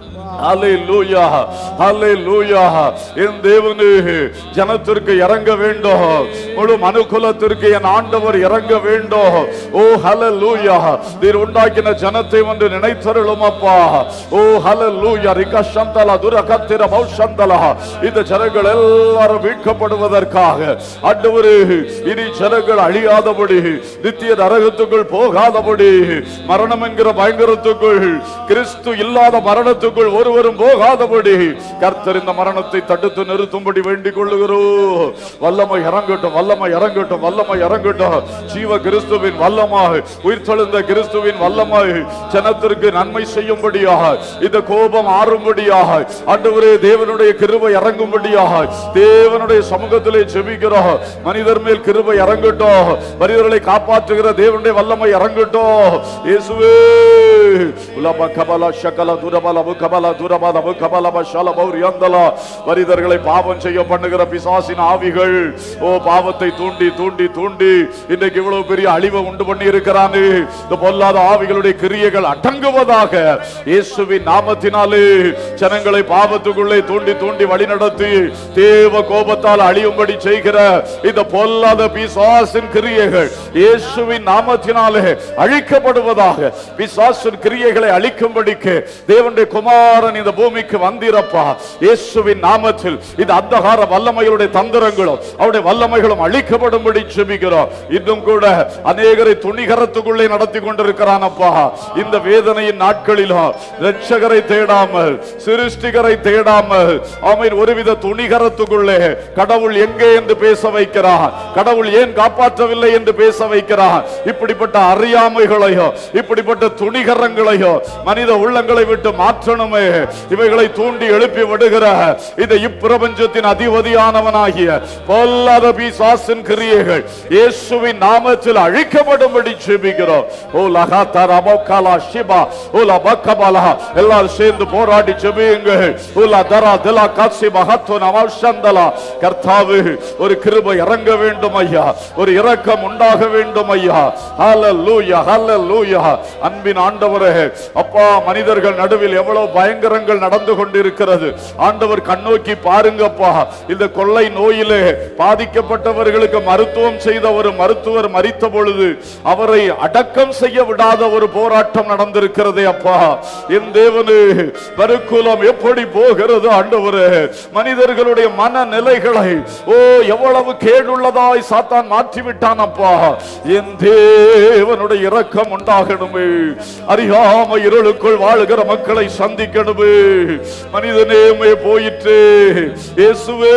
ஹல்லேலூயா ஹல்லேலூயா. என் தேவனே, ஜனத்திற்கு இறங்க வேண்டும், முழு மனுக்குலத்திற்கு என் ஆண்டவர் இறங்க வேண்டும். ஓ ஹல்லேலூயா. நீர் உண்டாக்கின ஜனத்தை வந்து நினைத்தருளும் அப்பா. ஓ ஹல்லேலூயா. ரிகஷந்தலா துரகத்திர மௌஷந்தலா. இந்த ஜனங்கள் எல்லாரும் மீட்கப்படுவதற்காக ஆண்டவரே, இனி ஜனங்கள் அழியாதபடி, நித்திய நரகத்துக்குள் போகாதபடி, மரணம் என்கிற பயங்கரத்துக்குள், கிறிஸ்து இல்லாத மரணத்துக்குள் ஒருவரும் போகாதபடி கர்த்தர் இந்த மரணத்தை தடுத்து நிறுத்தும்படி வேண்டிக் கொள்ளுகிறோம். வல்லமை இறங்கட்டும், வல்லமை இறங்கட்டும், வல்லமை இறங்கட்டும். ஜீவ கிறிஸ்துவின் வல்லமாய், உயிர்த்தெழுந்த கிறிஸ்துவின் வல்லமாய் ஜனத்திற்கு நன்மை செய்யும்படியாக, இந்த கோபம் ஆறும்படியாக, ஆண்டவரே தேவனுடைய கிருபை இறங்கும்படியாக தேவனுடைய சமூகத்திலே ஜெபிக்கிறோம். மனிதர் மேல் கிருபை இறங்கட்டும், மனிதர்களை காப்பாற்றுகிற தேவனுடைய வல்லமை இறங்கட்டும். இயேசுவே, உலப கபல ஷகல துரபல முகபல துரபல முகபல பஷல பௌரியந்தலா. மனிதர்களை பாவம் செய்ய பண்ணுகிற பிசாசின் ஆவிகள், ஓ பாவத்தை தூண்டி தூண்டி தூண்டி இன்றைக்கு இவ்வளவு பெரிய அழிவை உண்டு பண்ணி இருக்கிறானே, இந்த பொல்லாத ஆவிகளுடைய கிரியைகள் அடங்குவதாக இயேசுவின் நாமத்தினாலே. ஜனங்களை பாவத்துக்குள்ளே தூண்டி தூண்டி வழிநடத்தி தேவ கோபத்தால் அழியும்படி செய்கிற இந்த பொல்லாத பிசாசின் கிரியைகள் இயேசுவின் நாமத்தினாலே அழிக்கப்படுவதாக. பிசாசின் கிரியைகளை அழிக்கும்படிக்கு தேவனுடைய குமாரன் இந்த பூமிக்கு வந்திரப்பா. இயேசுவின் நாமத்தில் இந்த அந்தகார வல்லமைகளுடைய தந்திரங்களும் அவருடைய வல்லமைகளும் அழிக்கப்படும்படி ஜெபிக்கிறோம். இன்னும் கூட அநேகரை துணிகரத்துக்குள்ளே நடத்தி கொண்டிருக்கிறான் அப்பா. இந்த வேதனையின் நாட்களிலும் இரட்சகரை தேடாமல் சிருஷ்டிகரை தேடாமல் ஆமென் ஒருவித துணிகரத்துக்குள்ளே கடவுள் எங்கே என்று பேச வைக்கிறான், கடவுள் ஏன் காப்பாற்றவில்லை என்று பேச வைக்கிறான். இப்படிப்பட்ட அறியாமைகளையோ இப்படிப்பட்ட துணிகரங்களையோ மனித உள்ளங்களை விட்டு மாற்றணுமே. இவைகளை தூண்டி எழுப்பி விடுகிற இந்த இப்பிரபஞ்சத்தின் அதிபதியானவனாகிய பொல்லாத பிசாசின் கிரியைகள் இயேசுவின் நாமத்தில் அழிக்கப்படும்படி ஜெபிக்கிறோம். ஓ லகாதா ரபோகலா ஷிபா ஓ லபக்கபலா எல்லாரும் சேர்ந்து போராடி ஜெபியுங்கள். ஓ லதரா தலா காசி மஹத்து நமஷந்தலா. கர்த்தாவே ஒரு கிருபை இறங்க வேண்டும் ஐயா, ஒரு இரக்கம் உண்டாக வேண்டும் ஐயா. ஹல்லேலூயா ஹல்லேலூயா. அன்பின் ஆண்டவரே அப்பா, மனிதர்கள் நடுவில் எவ்வளவு பயங்கரங்கள் நடந்து கொண்டிருக்கிறது ஆண்டவர் கண்ணோக்கி பாருங்கப்பா. இந்த கொள்ளை நோயிலே பாதிக்கப்பட்டவர்களுக்கு மருத்துவம் செய்த ஒரு மருத்துவர் மரித்த பொழுது அவரை அடக்கம் செய்ய விடாத ஒரு போராட்டம் நடந்திருக்கிறதே அப்பா. என் தேவனே, மறுக்குலம் எப்படி போகிறது ஆண்டவரே. மனிதர்களுடைய மனநிலைகளை ஓ எவ்வளவு கேடுள்ளதாய் சாத்தான் மாற்றிவிட்டான் அப்பா. என் தேவனுடைய இரக்கம் உண்டாகணுமே. அறியாம இருளுக்குள் வாழுகிற மக்களை சந்திக்கணுமே. மனிதனேமே போயிற்று இயேசுவே,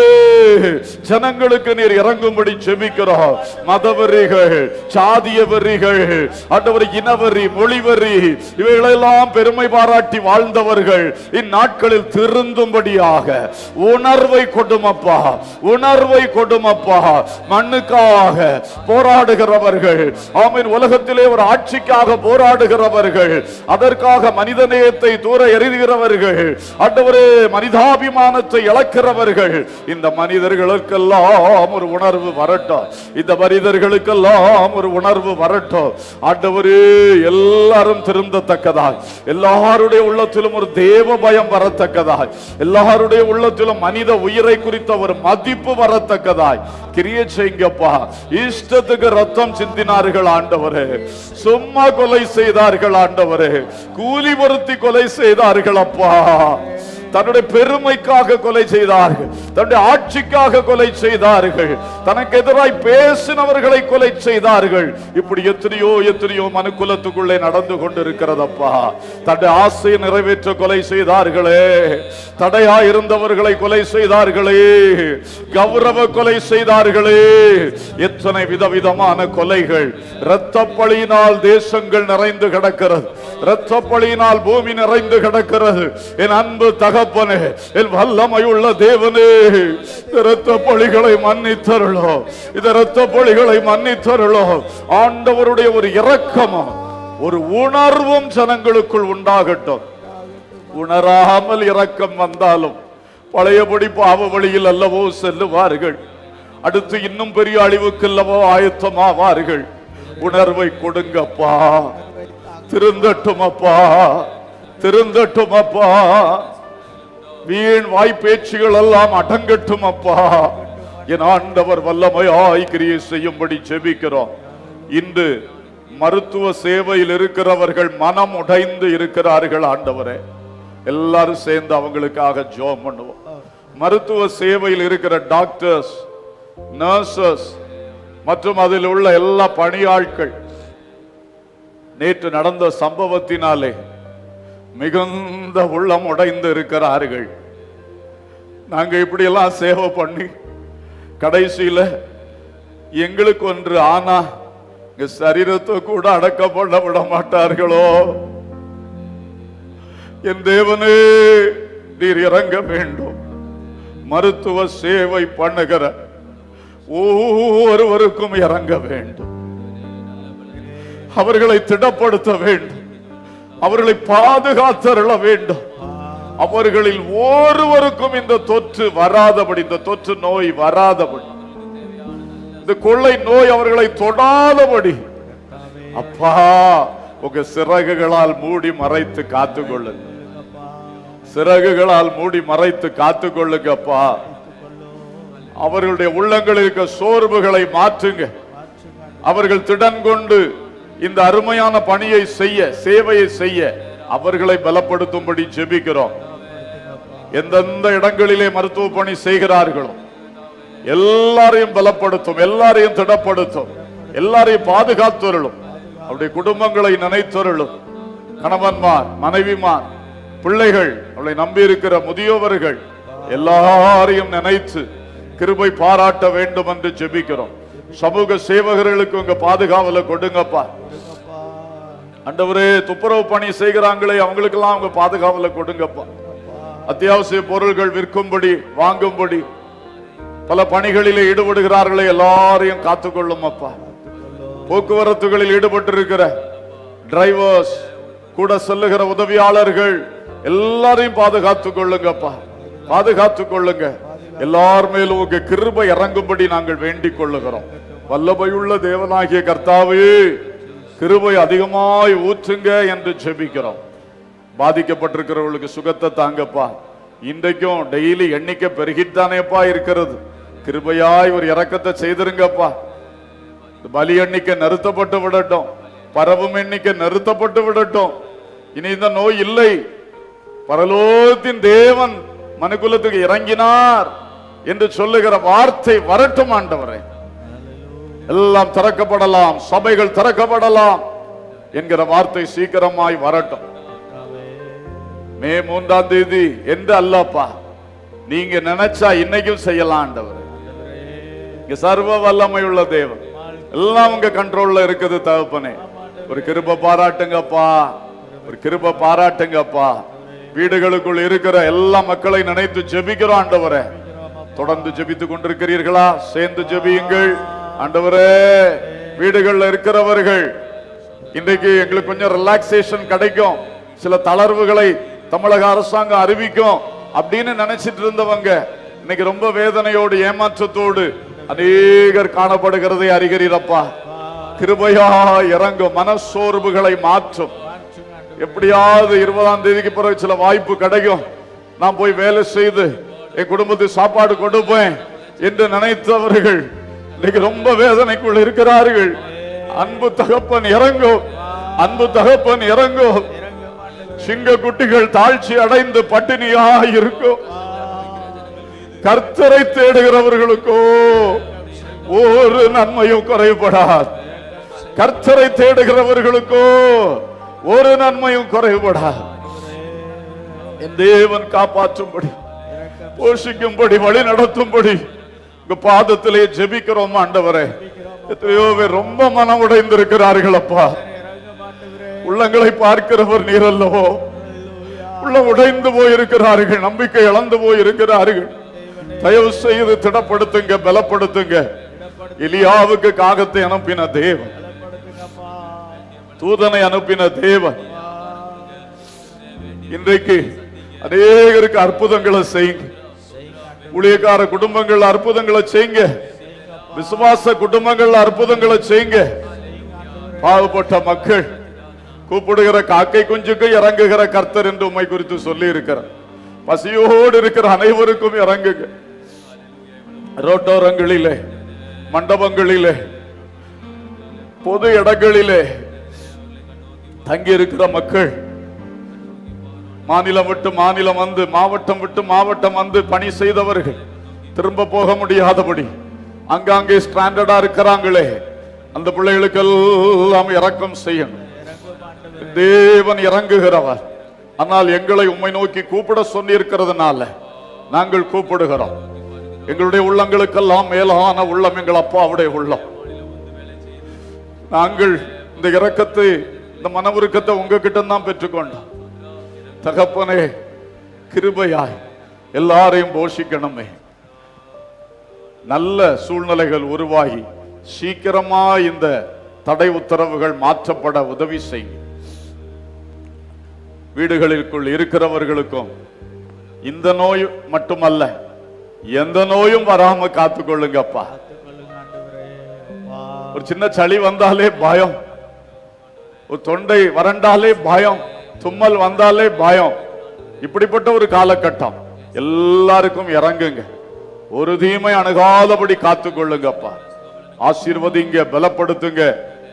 ஜனங்களுக்கு நீர் இறங்கும்படி ஜெபிக்கிறோம். மதவெறிகள், சாதிய வெறிகள், ஆண்டவரே இனவெறி, மொழிவெறி இவைகளெல்லாம் பெருமை பாராட்டி வாழ்ந்தவர்கள் இந்நாட்களில் திருந்தும்படியாக உணர்வை கொடுமப்பா, உணர்வை கொடுமப்பா. மண்ணுக்காக போராடுகிறவர்கள், ஆமென், உலகத்திலே ஒரு ஆட்சிக்காக போராடுகிறவர்கள், அதற்காக மனிதநேயத்தை தூர எறிகிறவர்கள், ஆண்டவரே மனிதாபிமானத்தை இழக்கிறவர்கள், இந்த மனிதர்களுக்கெல்லாம் ஒரு உணர்வு வரட்டும். இந்த மனிதர்களுக்கெல்லாம் ஒரு உணர்வு வரட்டும். ஆண்டவரே எல்லாரும் திருந்தத்தக்கதாய், எல்லாருடைய உள்ளத்திலும் ஒரு தேவ பயம் வரத்தக்கதாய், எல்லாருடைய உள்ளத்திலும் மனித உயிரை குறித்த ஒரு மதிப்பு வரத்தக்கதாய் கிரியை செய்யுங்கப்பா. இஷ்டத்துக்கு ரத்தம் சிந்தினார்கள் ஆண்டவரே, சும்மா கொலை செய்தார்கள் ஆண்டவரே, கூலி பொருத்தி கொலை செய்தார்கள் அப்பா. தன்னுடைய பெருமைக்காக கொலை செய்தார்கள், தன்னுடைய ஆட்சிக்காக கொலை செய்தார்கள், தனக்கு எதிராய் பேசினவர்களை கொலை செய்தார்கள். இப்படி எத்தனையோ எத்தனையோ மனுக்குலத்துக்குள்ளே நடந்து கொண்டிருக்கிறதப்பா. தன்னுடைய ஆசையை நிறைவேற்ற கொலை செய்தார்களே, தடையா இருந்தவர்களை கொலை செய்தார்களே, கௌரவ கொலை செய்தார்களே. எத்தனை விதவிதமான கொலைகள். இரத்தப்பழியினால் தேசங்கள் நிறைந்து கிடக்கிறது, இரத்தப்பழியினால் பூமி நிறைந்து கிடக்கிறது. என் அன்பு தகப்பனே, என் வல்லமையுள்ள தேவனே, இரத்த பழிகளை மன்னித்தருளோ, இந்த இரத்த பழிகளை மன்னித்தருளோ. ஆண்டவருடைய ஒரு இரக்கமும் ஒரு உணர்வும் ஜனங்களுக்குள் உண்டாகட்டும். உணராமல் இரக்கம் வந்தாலும் பழையபடி பாவ வழியில் அல்லவோ செல்லுவார்கள், அடுத்து இன்னும் பெரிய அழிவுக்கு அல்லவோ ஆயத்தமாவார்கள். உணர்வை கொடுங்கப்பா, திருந்தட்டும் அப்பா, திருந்தட்டும் அப்பா. வீண் வாய்ப்பேச்சுகள் எல்லாம் அடங்கட்டும் அப்பா. என் ஆண்டவர் வல்லமையாய் கிரியை செய்யும்படி ஜெபிக்கிறோம். இன்று மருத்துவ சேவையில் இருக்கிறவர்கள் மனம் உடைந்து இருக்கிறார்கள் ஆண்டவரே. எல்லாரும் சேர்ந்து அவங்களுக்காக ஜெபம் பண்ணுவோம். மருத்துவ சேவையில் இருக்கிற டாக்டர்ஸ், நர்சஸ் மற்றும் அதில் உள்ள எல்லா பணியாட்கள் நேற்று நடந்த சம்பவத்தினாலே மிகுந்த உள்ளம் உடைந்து இருக்கிறார்கள். நாங்க இப்படி எல்லாம் சேவை பண்ணி கடைசியில எங்களுக்கு ஒன்று ஆனா இங்க சரீரத்தை கூட அடக்கப்பட விட மாட்டார்களோ. என் தேவனே, நீர் இறங்க வேண்டும். மருத்துவ சேவை பண்ணுகிற ஒவ்வொருவருக்கும் இறங்க வேண்டும். அவர்களை திடப்படுத்த வேண்டும், அவர்களை பாதுகாத்தருள வேண்டும். அவர்களில் ஒருவருக்கும் இந்த தொற்று வராதபடி, இந்த தொற்று நோய் வராதபடி, இந்த கொள்ளை நோய் அவர்களை தொடாதபடி அப்பா உங்க சிறகுகளால் மூடி மறைத்து காத்துக்கொள்ளுங்க. சிறகுகளால் மூடி மறைத்து காத்துக்கொள்ளுங்க அப்பா. அவர்களுடைய உள்ளங்களில் இருக்க சோர்வுகளை மாற்றுங்க. அவர்கள் திடன் கொண்டு இந்த அருமையான பணியை செய்ய, சேவையை செய்ய அவர்களை பலப்படுத்தும்படி ஜெபிக்கிறோம். எந்தெந்த இடங்களிலே மருத்துவ பணி செய்கிறார்களோ எல்லாரையும் பலப்படுத்தும், எல்லாரையும் திடப்படுத்தும், எல்லாரையும் பாதுகாத்தருளும். அவருடைய குடும்பங்களை நினைத்தருளும். கணவன்மார், மனைவிமார், பிள்ளைகள், அவளை நம்பி இருக்கிற முதியோவர்கள் எல்லாரையும் நினைத்து கிருபை பாராட்ட வேண்டும் என்று ஜெபிக்கிறோம். சமூக சேவகர்களுக்கு உங்க பாதுகாவலை கொடுங்கப்பா. ஆண்டவரே, துப்புரவு பணி செய்கிறாங்களே அவங்களுக்கெல்லாம் உங்க பாதுகாவலை கொடுங்கப்பா. அத்தியாவசிய பொருள்கள் விற்கும்படி, வாங்கும்படி பல பணிகளிலே ஈடுபடுகிறார்களே எல்லாரையும் காத்துக்கொள்ளும் அப்பா. போக்குவரத்துகளில் ஈடுபட்டிருக்கிற டிரைவர்ஸ், கூட செல்லுகிற உதவியாளர்கள் எல்லாரையும் பாதுகாத்துக் கொள்ளுங்கப்பா, பாதுகாத்துக் கொள்ளுங்க. எல்லார் மேலும் உங்க கிருபை இறங்கும்படி நாங்கள் வேண்டிக் கொள்ளுகிறோம். வல்லமையுள்ள தேவனாகிய கர்த்தாவே, கிருபை அதிகமாய் ஊற்றுங்க என்று ஜெபிக்கிறோம். பாதிக்கப்பட்டிருக்கிறவர்களுக்கு சுகத்தை தாங்கப்பா. இன்றைக்கும் டெய்லி எண்ணிக்கை பெருகித்தானேப்பா இருக்கிறது. கிருபையாய் ஒரு இரக்கத்தை செய்திருங்கப்பா. பலி எண்ணிக்கை நிறுத்தப்பட்டு விடட்டும், பரவும் எண்ணிக்கை நிறுத்தப்பட்டு விடட்டும். இனி இந்த நோய் இல்லை. பரலோகத்தின் தேவன் மனுக்குலத்துக்கு இறங்கினார் என்று சொல்லுகிற வார்த்தை வரட்டும் ஆண்டவரே. எல்லாம் திறக்கப்படலாம், சபைகள் திறக்கப்படலாம் என்கிற வார்த்தை சீக்கிரமாய் வரட்டும். மே மூன்றாம் தேதி என்று அல்லப்பா, நீங்க நினைச்சா இன்னைக்கும் செய்யலாம் ஆண்டவர். இங்க சர்வ வல்லமை உள்ள தேவன், எல்லாம் உங்க கண்ட்ரோல்ல இருக்குது தகப்பனே. ஒரு கிருபை பாராட்டுங்கப்பா, ஒரு கிருபை பாராட்டுங்கப்பா. வீடுகளுக்குள் இருக்கிற எல்லா மக்களை நினைத்து ஜெபிக்கிறோம் ஆண்டவரே. தொடர்ந்து ஜெபித்துக் கொண்டிருக்கிறீர்களா? சேர்ந்து ஜெபியுங்கள் ஆண்டவரே. வீடுகள்ல இருக்கிறவர்கள் இன்றைக்கு எங்களுக்கு கொஞ்சம் ரிலாக்ஸேஷன் கிடைக்கும், சில தளர்வுகளை தமிழக அரசாங்கம் அறிவிக்கும் அப்படின்னு நினைச்சிட்டு இருந்தவங்க இன்னைக்கு ரொம்ப வேதனையோடு, ஏமாற்றத்தோடு அநேகர் காணப்படுகிறதை அறிகிறீரப்பா. கிருபையா இறங்கும், மனசோர்வுகளை மாற்றும். எப்படியாவது இருபதாம் தேதிக்கு பிறகு சில வாய்ப்பு கிடைக்கும், நான் போய் வேலை செய்து என் குடும்பத்துக்கு சாப்பாடு கொடுப்பேன் என்று நினைத்தவர்கள் இன்னைக்கு ரொம்ப வேதனைக்குள் இருக்கிறார்கள். அன்பு தகப்பன் இறங்கும், அன்பு தகப்பன் இறங்கும். சிங்க குட்டிகள் தாழ்ச்சி அடைந்து பட்டினியாய் இருக்கும். கர்த்தரை தேடுகிறவர்களுக்கோ ஒரு நன்மையும் குறைபடாது. கர்த்தரை தேடுகிறவர்களுக்கோ ஒரு நன்மையும் குறைபடாது. என் தேவன் காப்பாற்றும்படி, போஷிக்கும்படி, வழி நடத்தும்படி உங்க பாதத்திலே ஜெபிக்கிறோம் ஆண்டவரே. எத்தனையோ பேர் ரொம்ப மனம் உடைந்திருக்கிறார்கள் அப்பா. உள்ளங்களை பார்க்கிறவர் நீர் அல்லவோ. உள்ள உடைந்து போயிருக்கிறார்கள், நம்பிக்கை இழந்து போயிருக்கிறார்கள். தயவு செய்து திடப்படுத்துங்க, பலப்படுத்துங்க. எலியாவுக்கு காகத்தை அனுப்பின தேவன், தூதனை அனுப்பின தேவன் இன்றைக்கு அநேகருக்கு அற்புதங்களை செய்யுங்க. ஊழியக்கார குடும்பங்கள் அற்புதங்களை செய்யுங்க, விசுவாச குடும்பங்கள் அற்புதங்களை செய்யுங்க. பாவப்பட்ட மக்கள் கூப்பிடுகிற காக்கை குஞ்சுக்கு இறங்குகிற கர்த்தர் என்று உம்மை குறித்து சொல்லி இருக்கிறார். பசியோடு இருக்கிற அனைவருக்கும் இறங்குங்க. ரோட்டோரங்களிலே, மண்டபங்களிலே, பொது இடங்களிலே தங்கி இருக்கிற மக்கள், மாநிலம் விட்டு மாநிலம் வந்து, மாவட்டம் விட்டு மாவட்டம் வந்து பணி செய்தவர்கள் திரும்ப போக முடியாதபடி அங்காங்கே ஸ்டாண்டர்டா இருக்கிறாங்களே, அந்த பிள்ளைகளுக்கெல்லாம் இரக்கம் செய்யணும். தேவன் இறங்குகிறவர். ஆனால் எங்களை உம்மை நோக்கி கூப்பிட சொல்லி இருக்கிறதுனால நாங்கள் கூப்பிடுகிறோம். எங்களுடைய உள்ளங்களுக்கெல்லாம் மேலான உள்ளம் எங்கள் அப்பாவுடைய உள்ளம். நாங்கள் இந்த இரக்கத்தை, இந்த மன உருக்கத்தை உங்ககிட்ட தான் பெற்றுக்கொண்டோம். தகப்பனே, கிருபையாய் எல்லாரையும் போஷிக்கணுமே. நல்ல சூழ்நிலைகள் உருவாகி சீக்கிரமா இந்த தடை உத்தரவுகள் மாற்றப்பட உதவி செய்யும். வீடுகளுக்குள் இருக்கிறவர்களுக்கும் இந்த நோய் மட்டுமல்ல, எந்த நோயும் வராம காத்துக்கொள்ளுங்கப்பா. ஒரு சின்ன சளி வந்தாலே பயம், ஒரு தொண்டை வறண்டாலே பயம், தும்மல் வந்தாலே பயம். இப்படிப்பட்ட ஒரு காலகட்டம். எல்லாருக்கும் இறங்குங்க, ஒரு தீமை அணுகாதபடி காத்துக்கொள்ளுங்கப்பா. ஆசீர்வதிங்க, பலப்படுத்துங்க.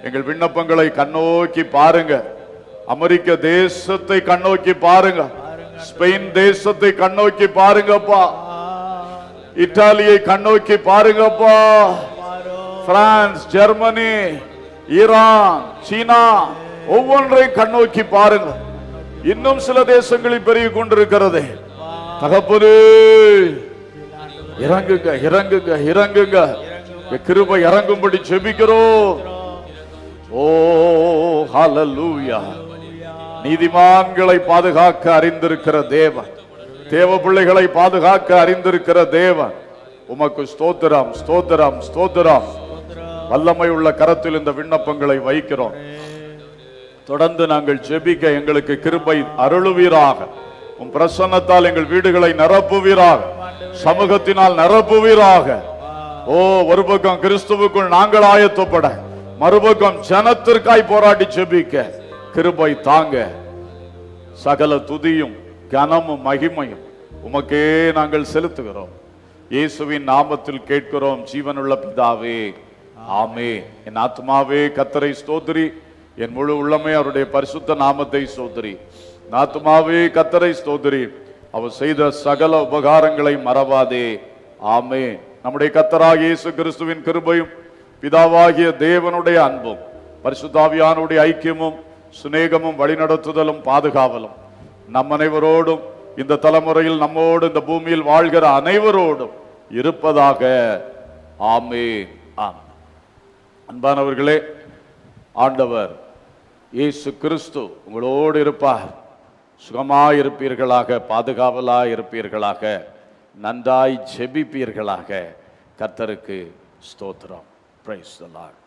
எங்கள் விண்ணப்பங்களை கண்ணோக்கி பாருங்க. அமெரிக்க தேசத்தை கண்ணோக்கி பாருங்க. ஸ்பெயின் தேசத்தை கண்ணோக்கி பாருங்கப்பா. இத்தாலியை கண்ணோக்கி பாருங்கப்பா. பிரான்ஸ், ஜெர்மனி, ஈரான், சீனா ஒவ்வொன்றை கண்ணோக்கி பாருங்க. இன்னும் சில தேசங்களில் பெருகி கொண்டிருக்கிறது. தகப்பனே இறங்குங்க, இறங்குங்க, இறங்குங்க. கிருபை இறங்கும்படி ஜெபிக்கிறோம். ஓ ஹல்லேலூயா. நீதிமான்களை பாதுகாக்க அறிந்திருக்கிற தேவன், தேவ பிள்ளைகளை பாதுகாக்க அறிந்திருக்கிற தேவன், உமக்கு ஸ்தோத்திரம், ஸ்தோத்திரம், ஸ்தோத்திரம். வல்லமை உள்ள கரத்தில் இந்த விண்ணப்பங்களை வைக்கிறோம். தொடர்ந்து நாங்கள் ஜெபிக்க எங்களுக்கு கிருபை அருளுவீராக. உம் பிரசன்னத்தால் எங்கள் வீடுகளை நிரப்புவீராக, சமூகத்தினால் நிரப்புவீராக. ஓ, ஒரு பக்கம் கிறிஸ்துவுக்குள் நாங்கள் ஆயத்தப்பட, மறுபக்கம் ஜனத்திற்காய் போராடி ஜெபிக்க கிருபை தாங்க. சகல துதியும் கனமும் மகிமையும் உமக்கே நாங்கள் செலுத்துகிறோம். இயேசுவின் நாமத்தில் கேட்கிறோம் ஜீவனுள்ள பிதாவே, ஆமென். என் ஆத்மாவே கர்த்தரை ஸ்தோத்திரி, என் முழு உள்ளமே அவருடைய பரிசுத்த நாமத்தை ஸ்தோத்திரி. என் ஆத்மாவே கர்த்தரை ஸ்தோத்திரி, அவர் செய்த சகல உபகாரங்களை மறவாதே. ஆமென். நம்முடைய கர்த்தராகிய இயேசு கிறிஸ்துவின் கிருபையும் பிதாவாகிய தேவனுடைய அன்பும் பரிசுத்த ஆவியானவருடைய ஐக்கியமும் சிநேகமும் வழிநடத்துதலும் பாதுகாவலும் நம் அனைவரோடும், இந்த தலைமுறையில் நம்மோடு இந்த பூமியில் வாழ்கிற அனைவரோடும் இருப்பதாக. ஆமென். ஆமென். அன்பானவர்களே, ஆண்டவர் இயேசு கிறிஸ்து உங்களோடு இருப்பார். சுகமாய் இருப்பீர்களாக, பாதுகாவலாய் இருப்பீர்களாக, நன்றாய் ஜெபிப்பீர்களாக. கர்த்தருக்கு ஸ்தோத்திரம். Praise the Lord.